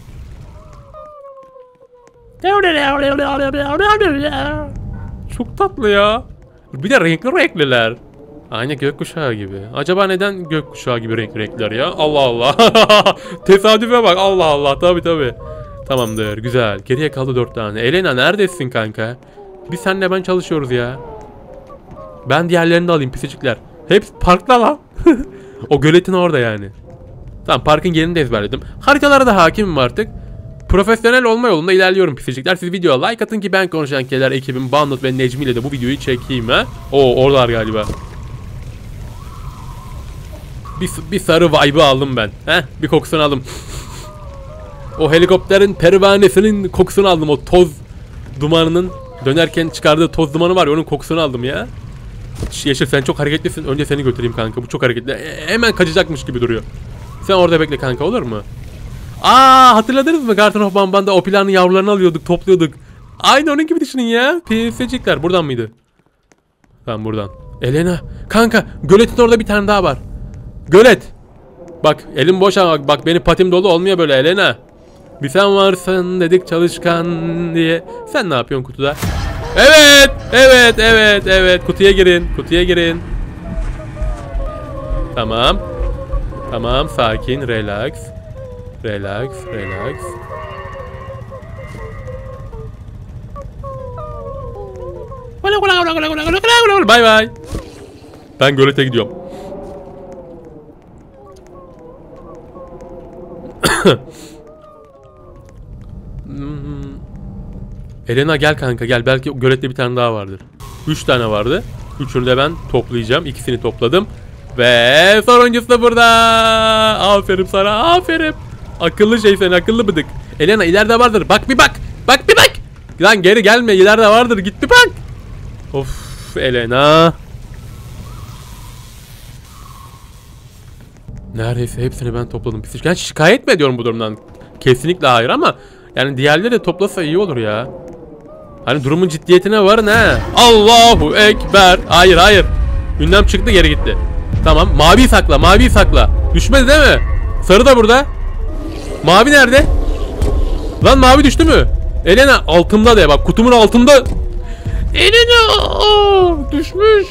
Çok tatlı ya. Bir de renkliler. Aynı gökkuşağı gibi. Acaba neden gökkuşağı gibi renkler ya? Allah Allah. Tesadüfe bak. Allah Allah. Tabii. Tamamdır. Güzel. Geriye kaldı 4 tane. Elena neredesin kanka? Biz senle ben çalışıyoruz ya. Ben diğerlerini de alayım pisicikler. Hepsi parkta lan. O göletin orada yani. Tamam, parkın yerini de ezberledim. Haritalara da hakimim artık. Profesyonel olma yolunda ilerliyorum pisicikler. Siz videoya like atın ki ben konuşan keler ekibim Bandot ve Necmi ile de bu videoyu çekeyim ha. Oo, oradalar galiba. Bir sarı vibe'ı aldım ben. Bir kokusunu aldım. O helikopterin pervanesinin kokusunu aldım. O toz dumanının dönerken çıkardığı toz dumanı var ya, onun kokusunu aldım ya. Yeşil sen çok hareketlisin. Önce seni götüreyim kanka. Bu çok hareketli. Hemen kaçacakmış gibi duruyor. Sen orada bekle kanka, olur mu? Hatırladınız mı? Garten of Bamban'da o planın yavrularını alıyorduk, topluyorduk. Aynı onun gibi düşünün ya. PSC'cikler buradan mıydı? Tamam buradan. Elena kanka, göletin orada bir tane daha var. Gölet. Bak elim boş ama bak benim patim dolu, olmuyor böyle Elena. Bir sen varsın dedik çalışkan diye. Sen ne yapıyorsun kutuda? Evet. Kutuya girin. Tamam, sakin, relax. Bye. Ben gölete gidiyorum. Elena gel kanka gel, belki gölette bir tane daha vardır. 3 tane vardı. 3'ünü de ben toplayacağım. 2'sini topladım. Ve sonuncusu da burada. Aferin sana, aferin. Akıllı şey sen, akıllı bıdık. Elena ileride vardır. Bak bir bak. Lan geri gelme, ileride vardır. Git bir bak. Of Elena. Neredeyse hepsini ben topladım. Yani şikayet mi ediyorum bu durumdan? Kesinlikle hayır ama yani diğerleri de toplasa iyi olur ya. Hani durumun ciddiyetine varın ha. Allahu Ekber. Hayır. Ünlem çıktı, geri gitti. Tamam, maviyi sakla. Düşmedi değil mi? Sarı da burada. Mavi nerede? Lan mavi düştü mü? Elena altımda de bak, kutumun altında. Elena düşmüş.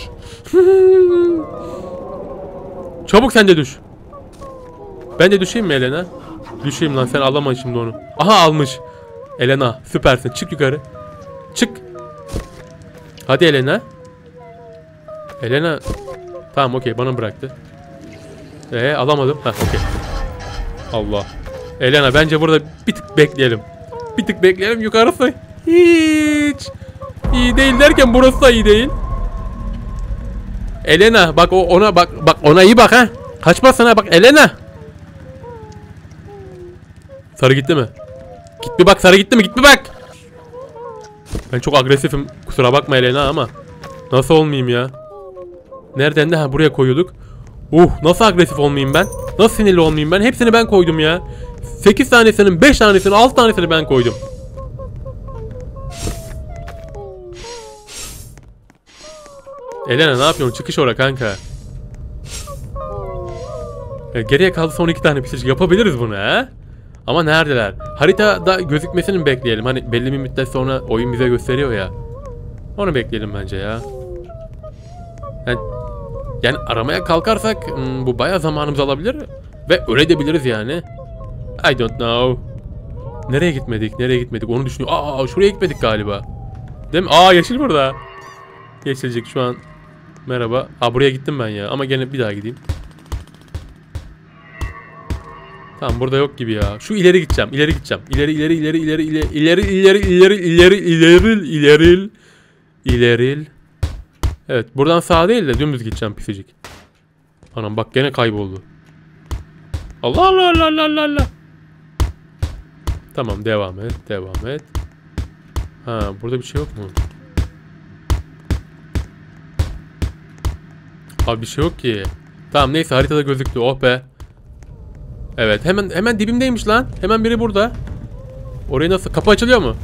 Çabuk sen de düş. Ben de düşeyim mi Elena? Düşeyim lan, sen alama şimdi onu. Aha almış. Elena süpersin, çık yukarı. Çık. Hadi Elena. Tamam okey, bana bıraktı. Alamadım. Okey. Allah. Elena bence burada bir tık bekleyelim. Yukarısı hiç iyi değil derken burası da iyi değil. Elena bak ona bak ona iyi bak ha. Kaçmasana bak Elena. Sarı gitti mi? Git bir bak, sarı gitti mi? Git bir bak. Ben çok agresifim. Kusura bakma Elena ama nasıl olmayayım ya? Nereden de buraya koyuyorduk. Nasıl agresif olmayayım ben? Nasıl sinirli olmayayım ben? Hepsini ben koydum ya. 8 tanesinin 5 tanesini 6 tanesini ben koydum. Elena ne yapıyorsun? Çıkış oraya kanka. Geriye kaldı son 2 tane pisici. Yapabiliriz bunu ha? Ama neredeler? Haritada gözükmesini mi bekleyelim? Hani belli bir müddet sonra oyun bize gösteriyor ya. Onu bekleyelim bence ya. Yani aramaya kalkarsak bu bayağı zamanımızı alabilir. Ve ölebiliriz yani. I don't know. Nereye gitmedik? Onu düşünüyorum. Şuraya gitmedik galiba. Değil mi? Yeşil burada. Yeşilcik şu an. Merhaba. Buraya gittim ben ya. Ama gene bir daha gideyim. Tamam, burada yok gibi ya. Şu ileri gideceğim. İleri. Evet, buradan sağa değil de dümdüz gideceğim pisicik. Anam bak gene kayboldu. Allah. Tamam, devam et. Burada bir şey yok mu? Abi bir şey yok ki. Tamam neyse haritada gözüktü. Oh be. Evet hemen dibimdeymiş lan. Hemen biri burada. Orayı nasıl? Kapı açılıyor mu?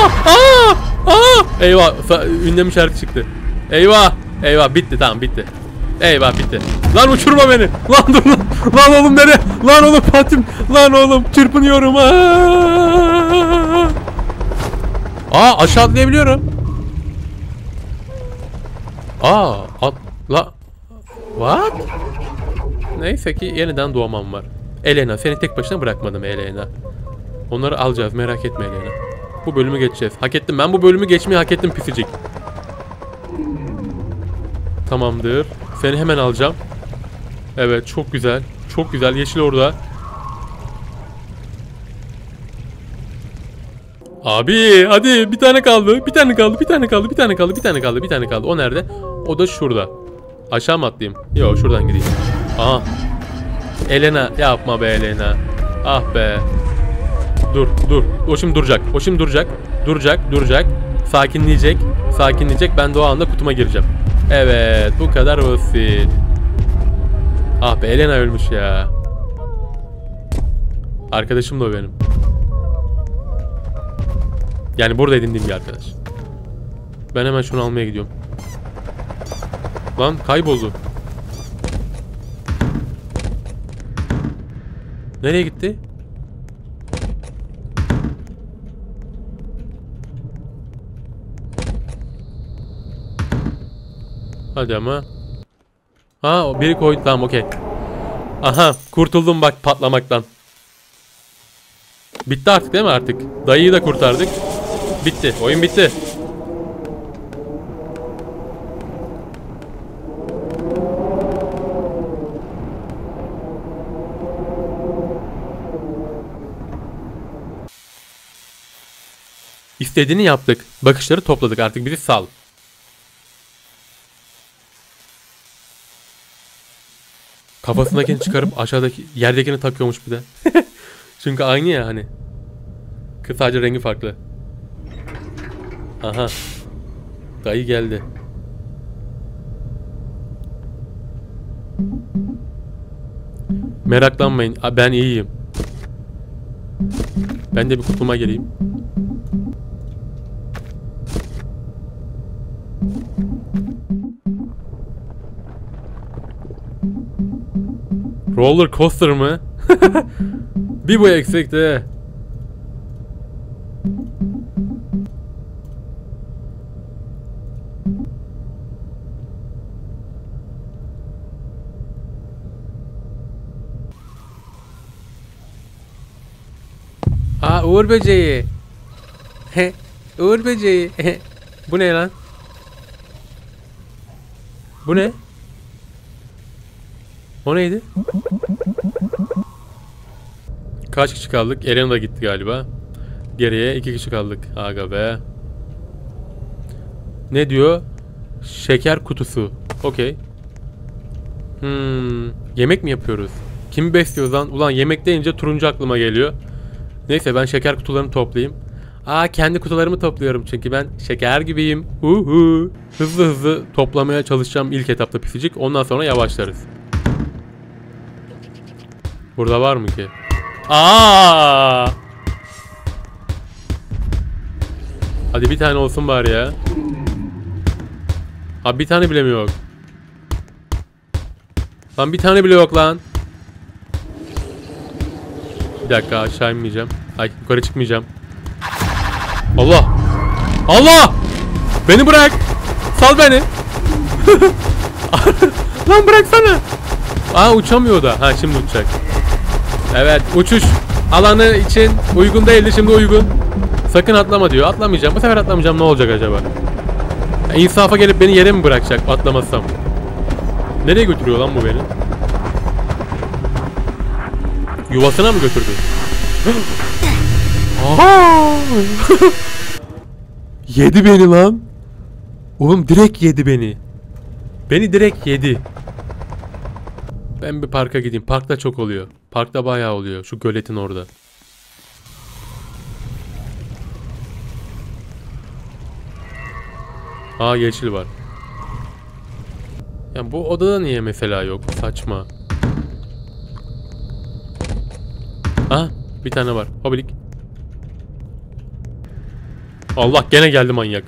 Eyvah. Ünlem işareti çıktı. Eyvah bitti tamam bitti. Eyvah bitti. Lan uçurma beni. Lan dur lan. Lan oğlum nereye? Lan oğlum patim. Lan oğlum çırpınıyorum. Aşağı atlayabiliyorum. Atla. What? Neyse ki yeniden doğmam var. Elena seni tek başına bırakmadım Elena. Onları alacağız merak etme Elena. Bu bölümü geçeceğiz. Hak ettim ben bu bölümü geçmeyi hak ettim pisicik. Tamamdır. Seni hemen alacağım. Evet çok güzel. Çok güzel yeşil orada. Abi hadi bir tane kaldı. Bir tane kaldı. O nerede? O da şurada. Aşağı mı atlayayım? Yok şuradan gideyim. Aha. Elena yapma be Elena. Ah be. Dur. O şimdi duracak. Sakinleyecek. Ben de o anda kutuma gireceğim. Evet bu kadar basit. Ah be Elena ölmüş ya. Arkadaşım da o benim. Yani burada edindiğim bir arkadaş. Ben hemen şunu almaya gidiyorum. Lan kayboldu. Nereye gitti? Hadi ama. O biri koydu tamam okey. Aha kurtuldum bak patlamaktan. Bitti artık değil mi artık? Dayıyı da kurtardık. Bitti. Oyun bitti. İstediğini yaptık. Bakışları topladık. Artık bizi sal. Kafasındakini çıkarıp aşağıdaki yerdekini takıyormuş bir de. Çünkü aynı ya hani. Kız sadece rengi farklı. Aha. Dayı geldi. Meraklanmayın. Ben iyiyim. Ben de bir kutuma geleyim. Roller coaster mı? Bir bu eksikti. Uğur böceği. Uğur böceği. Bu ne lan? Bu ne? O neydi? Kaç kişi kaldık? Eren da gitti galiba. Geriye 2 kişi kaldık. Aga be. Ne diyor? Şeker kutusu. Okey. Yemek mi yapıyoruz? Kimi besliyoruz lan? Ulan yemek deyince turuncu aklıma geliyor. Neyse ben şeker kutularını toplayayım. Kendi kutularımı topluyorum çünkü ben şeker gibiyim. Hızlı toplamaya çalışacağım ilk etapta pisicik. Ondan sonra yavaşlarız. Burada var mı ki? Hadi bir tane olsun bari ya. Abi bir tane bile mi yok? Lan bir tane bile yok lan. Bir dakika aşağı inmeyeceğim. Ay yukarı çıkmayacağım. Allah! Beni bırak! Sal beni! Lan bıraksana! Uçamıyor da. Şimdi uçacak. Evet uçuş alanı için uygun değildi şimdi uygun. Sakın atlama diyor. Atlamayacağım. Bu sefer atlamayacağım. Ne olacak acaba? İnsafa gelip beni yere mi bırakacak atlamazsam? Nereye götürüyor lan bu beni? Yuvasına mı götürdü? Yedi beni lan. Oğlum direkt yedi beni. Beni direkt yedi. Ben bir parka gideyim. Parkta çok oluyor. Parkta bayağı oluyor. Şu göletin orada. Yeşil var. Ya bu odada niye mesela yok? Saçma. Ha, bir tane var. Hobilik. Allah, gene geldi manyak.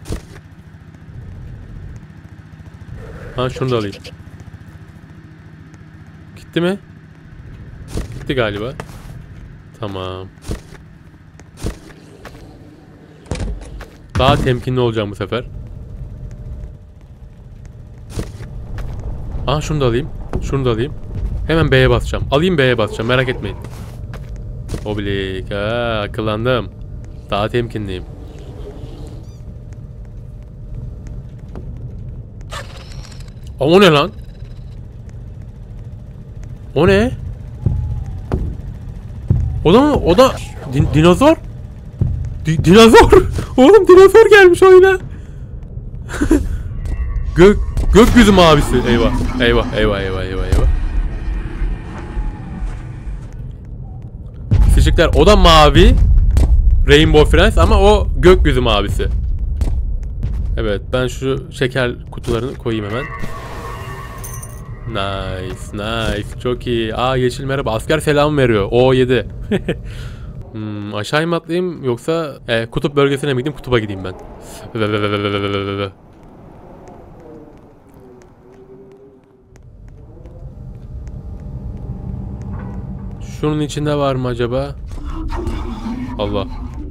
Ha, şunu da alayım. Gitti mi? Gitti galiba. Tamam. Daha temkinli olacağım bu sefer. Aa, şunu da alayım. Şunu da alayım. Hemen B'ye basacağım. Alayım, B'ye basacağım. Merak etmeyin. Oblik. Ha, akıllandım. Daha temkinliyim. Aa, o ne lan? O ne? O da mı? O da dinozor? Dinozor. Oğlum, dinozor gelmiş oyuna. Gökyüzü mavisi. Eyvah. Eyvah. Eyvah. Eyvah. Eyvah. Eyvah. Pisicikler, o da mavi. Rainbow Friends ama o gökyüzü mavisi. Evet, ben şu şeker kutularını koyayım hemen. Nice. Nice. Çok iyi. Aa, yeşil merhaba. Asker selam veriyor. O 7. Aşağı mı atlayayım yoksa kutup bölgesine mi gideyim? Kutuba gideyim ben. Şunun içinde var mı acaba? Allah.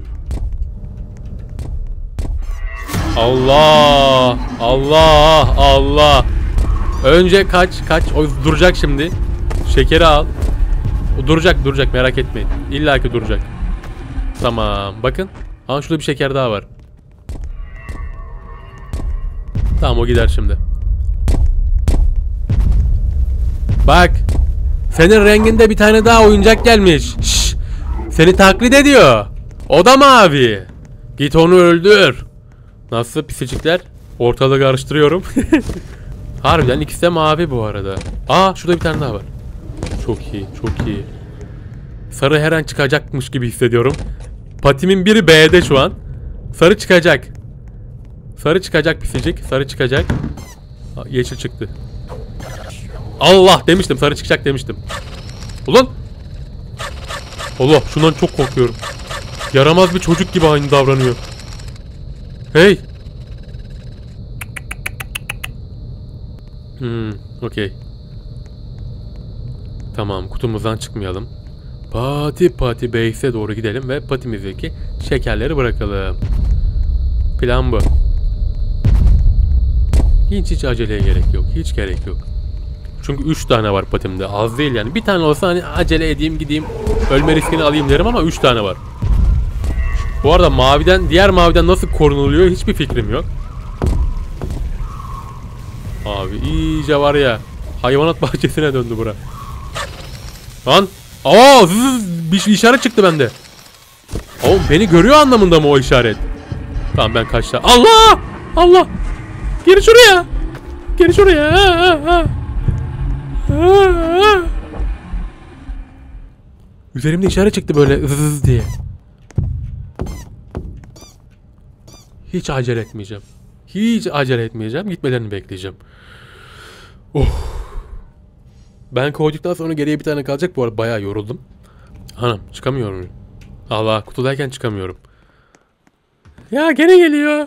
Allah. Allah. Allah. Önce kaç. O duracak şimdi. Şekeri al. O duracak merak etmeyin. İlla ki duracak. Tamam, bakın. Aa, şurada bir şeker daha var. Tamam, o gider şimdi. Bak. Senin renginde bir tane daha oyuncak gelmiş. Şşş. Seni taklit ediyor. O da mavi. Git onu öldür. Nasıl pisicikler? Ortalığı karıştırıyorum. Harbiden ikisi de mavi bu arada. Aa, şurada bir tane daha var. Çok iyi, çok iyi. Sarı her an çıkacakmış gibi hissediyorum. Patimin biri B'de şu an. Sarı çıkacak. Sarı çıkacak pisicik. Sarı çıkacak. Aa, yeşil çıktı. Allah, demiştim sarı çıkacak demiştim. Ulan. Allah, şundan çok korkuyorum. Yaramaz bir çocuk gibi aynı davranıyor. Hey. Okey. Tamam, kutumuzdan çıkmayalım. Pati base'e doğru gidelim ve patimizdeki şekerleri bırakalım. Plan bu. Hiç aceleye gerek yok. Hiç gerek yok. Çünkü 3 tane var patimde. Az değil yani. Bir tane olsa hani acele edeyim, gideyim, ölme riskini alayım derim ama 3 tane var. Bu arada diğer maviden nasıl korunuluyor hiçbir fikrim yok. Abi iyice var ya, hayvanat bahçesine döndü bura. Lan! Aa, bir işaret çıktı bende. Oğlum, beni görüyor anlamında mı o işaret? Tamam, ben kaçta. Allah! Allah! Geri şuraya! Geri şuraya! Üzerimde işaret çıktı böyle zız diye. Hiç acele etmeyeceğim. Hiç acele etmeyeceğim. Gitmelerini bekleyeceğim. Oh. Ben koyduktan sonra geriye bir tane kalacak. Bu arada bayağı yoruldum. Anam, çıkamıyorum. Allah, kutudayken çıkamıyorum. Ya gene geliyor.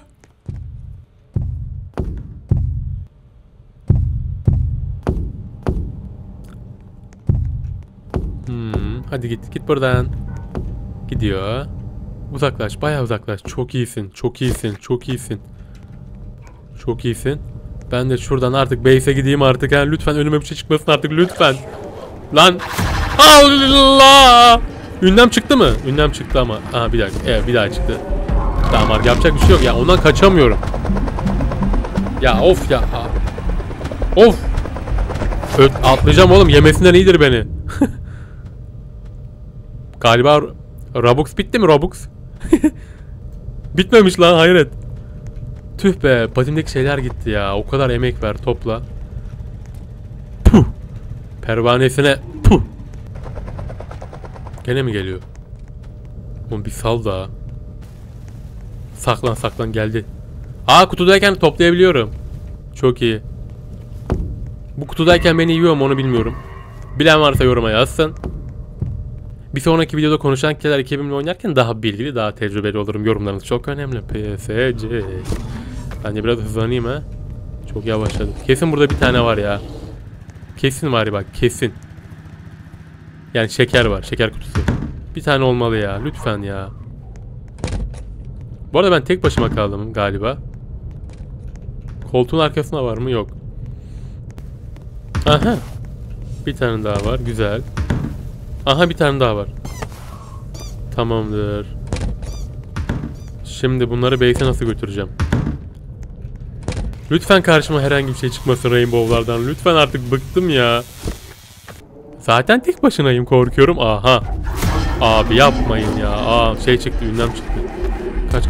Hadi git buradan. Gidiyor. Uzaklaş, bayağı uzaklaş. Çok iyisin. Çok iyisin. Ben de şuradan artık base'e gideyim artık. Yani lütfen önüme bir şey çıkmasın artık, lütfen. Lan. Allah. Ünlem çıktı mı? Ünlem çıktı ama. Aha, bir dakika. Evet, bir daha çıktı. Tamam abi, yapacak bir şey yok ya. Ondan kaçamıyorum. Ya of ya. Of. Atlayacağım oğlum. Yemesinden iyidir beni. Galiba Robux bitti mi, Robux? Bitmemiş lan, hayret. Tüh be, patimdeki şeyler gitti ya. O kadar emek ver, topla. Puh. Pervanesine puh. Gene mi geliyor? Oğlum bir sal daha. Saklan geldi. Aa, kutudayken toplayabiliyorum. Çok iyi. Bu kutudayken beni yiyor mu onu bilmiyorum. Bilen varsa yoruma yazsın. Bir sonraki videoda konuşan kişiler ekibimle oynarken daha bilgili, daha tecrübeli olurum. Yorumlarınız çok önemli. PSC. Bence biraz hızlanayım ha. Çok yavaşladım. Kesin burada bir tane var ya. Kesin var ya bak, kesin. Yani şeker var, şeker kutusu. Bir tane olmalı ya, lütfen ya. Bu arada ben tek başıma kaldım galiba. Koltuğun arkasında var mı? Yok. Aha. Bir tane daha var, güzel. Aha, bir tane daha var. Tamamdır. Şimdi bunları base'e nasıl götüreceğim? Lütfen karşıma herhangi bir şey çıkmasın Rainbow'lardan. Lütfen, artık bıktım ya. Zaten tek başınayım, korkuyorum. Aha. Abi yapmayın ya. Aa, şey çıktı, ünlem çıktı. Kaç.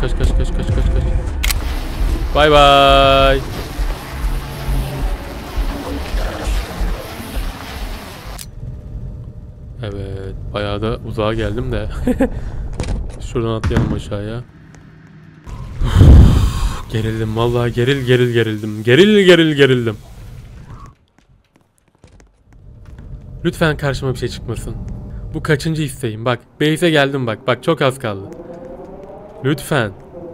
Bay bay. Evet, bayağı da uzağa geldim de. Şuradan atlayalım aşağıya. Gerildim vallahi, gerildim. Gerildim. Lütfen karşıma bir şey çıkmasın. Bu kaçıncı isteğim? Bak, base'e geldim bak. Bak, çok az kaldı. Lütfen.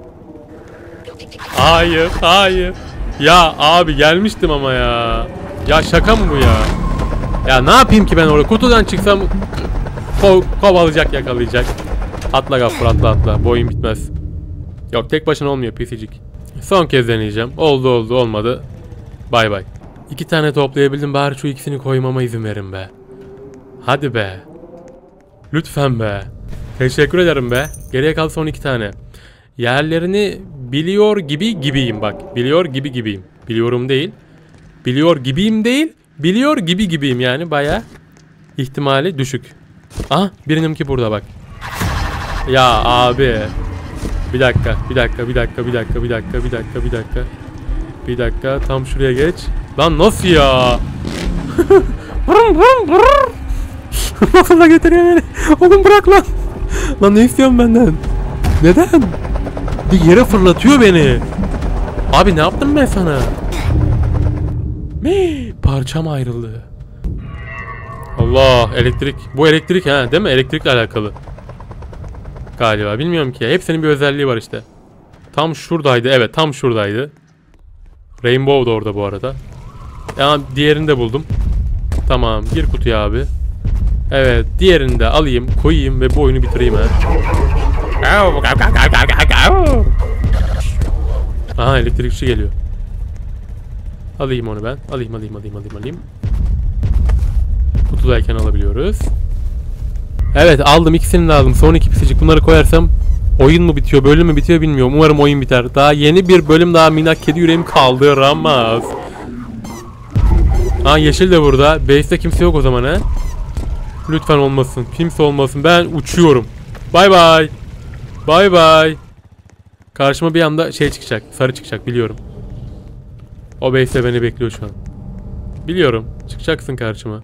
Hayır. Ya abi, gelmiştim ama ya. Ya şaka mı bu ya? Ya ne yapayım ki ben orada? Kutudan çıksam kovalayacak, yakalayacak. Atla Gaffur, atla. Bu oyun bitmez. Yok, tek başına olmuyor pisicik. Son kez deneyeceğim. Oldu, olmadı. Bay bay. 2 tane toplayabildim, bari şu ikisini koymama izin verin be. Hadi be. Lütfen be. Teşekkür ederim be. Geriye kaldı son 2 tane. Yerlerini biliyor gibiyim bak. Biliyor gibiyim. Biliyorum değil. Biliyor gibiyim değil. Biliyor gibiyim yani, baya ihtimali düşük. Aha, birininki burada bak. Ya abi. Bir dakika. Tam şuraya geç. Lan nasıl ya? Nasıl da getiriyor beni? Oğlum bırak lan. Lan ne istiyorsun benden? Neden? Bir yere fırlatıyor beni. Abi ne yaptım ben sana? Parçam ayrıldı. Allah, elektrik. Bu elektrik ha, değil mi? Elektrikle alakalı. Galiba, bilmiyorum ki. Hepsinin bir özelliği var işte. Tam şuradaydı. Evet, tam şuradaydı. Rainbow da orada bu arada. Ya diğerini de buldum. Tamam, gir kutuya abi. Evet, diğerini de alayım, koyayım ve bu oyunu bitireyim ha. Aha, elektrikçi geliyor. Alayım onu ben. Alayım. Kutudayken alabiliyoruz. Evet, aldım, ikisini de aldım. Son 2 pisicik, bunları koyarsam oyun mu bitiyor, bölüm mü bitiyor bilmiyorum. Umarım oyun biter. Daha yeni bir bölüm daha minnak kedi yüreğimi kaldıramaz. Ha, yeşil de burada. Base'de kimse yok o zaman ha. Lütfen olmasın. Kimse olmasın. Ben uçuyorum. Bay bay. Karşıma bir anda şey çıkacak. Sarı çıkacak, biliyorum. O base'de beni bekliyor şu an. Biliyorum. Çıkacaksın karşıma.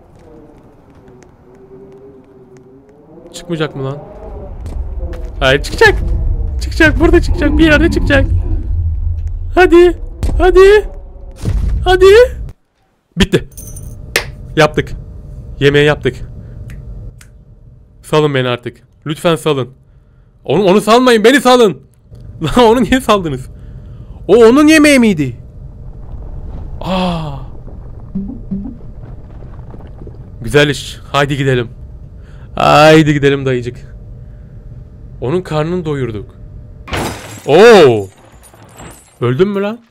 Çıkmayacak mı lan? Hayır, çıkacak. Burada çıkacak. Bir yerde çıkacak. Hadi. Bitti. Yaptık. Yemeği yaptık. Salın beni artık. Lütfen salın. Onu salmayın. Beni salın. Lan onu niye saldınız? O onun yemeği miydi? Aa. Güzel iş. Haydi gidelim dayıcık. Onun karnını doyurduk. Oo. Öldün mü lan?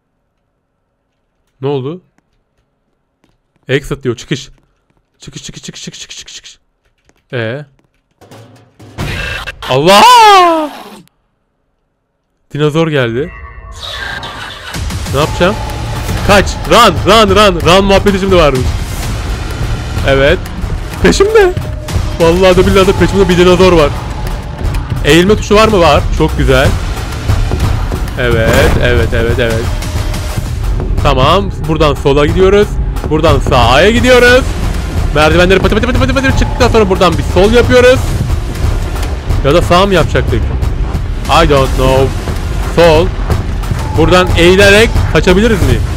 Ne oldu? Exit diyor, çıkış. Çıkış. Allah! Dinozor geldi. Ne yapacağım? Kaç! Run muhabbeti şimdi varmış. Evet. Peşimde. Vallahi da billahi de peşimde bir dinozor var. Eğilme tuşu var mı? Var. Çok güzel. Evet. Tamam. Buradan sola gidiyoruz. Buradan sağa gidiyoruz. Merdivenleri pati çıktıktan sonra buradan bir sol yapıyoruz. Ya da sağ mı yapacaktık? I don't know. Sol. Buradan eğilerek kaçabiliriz mi?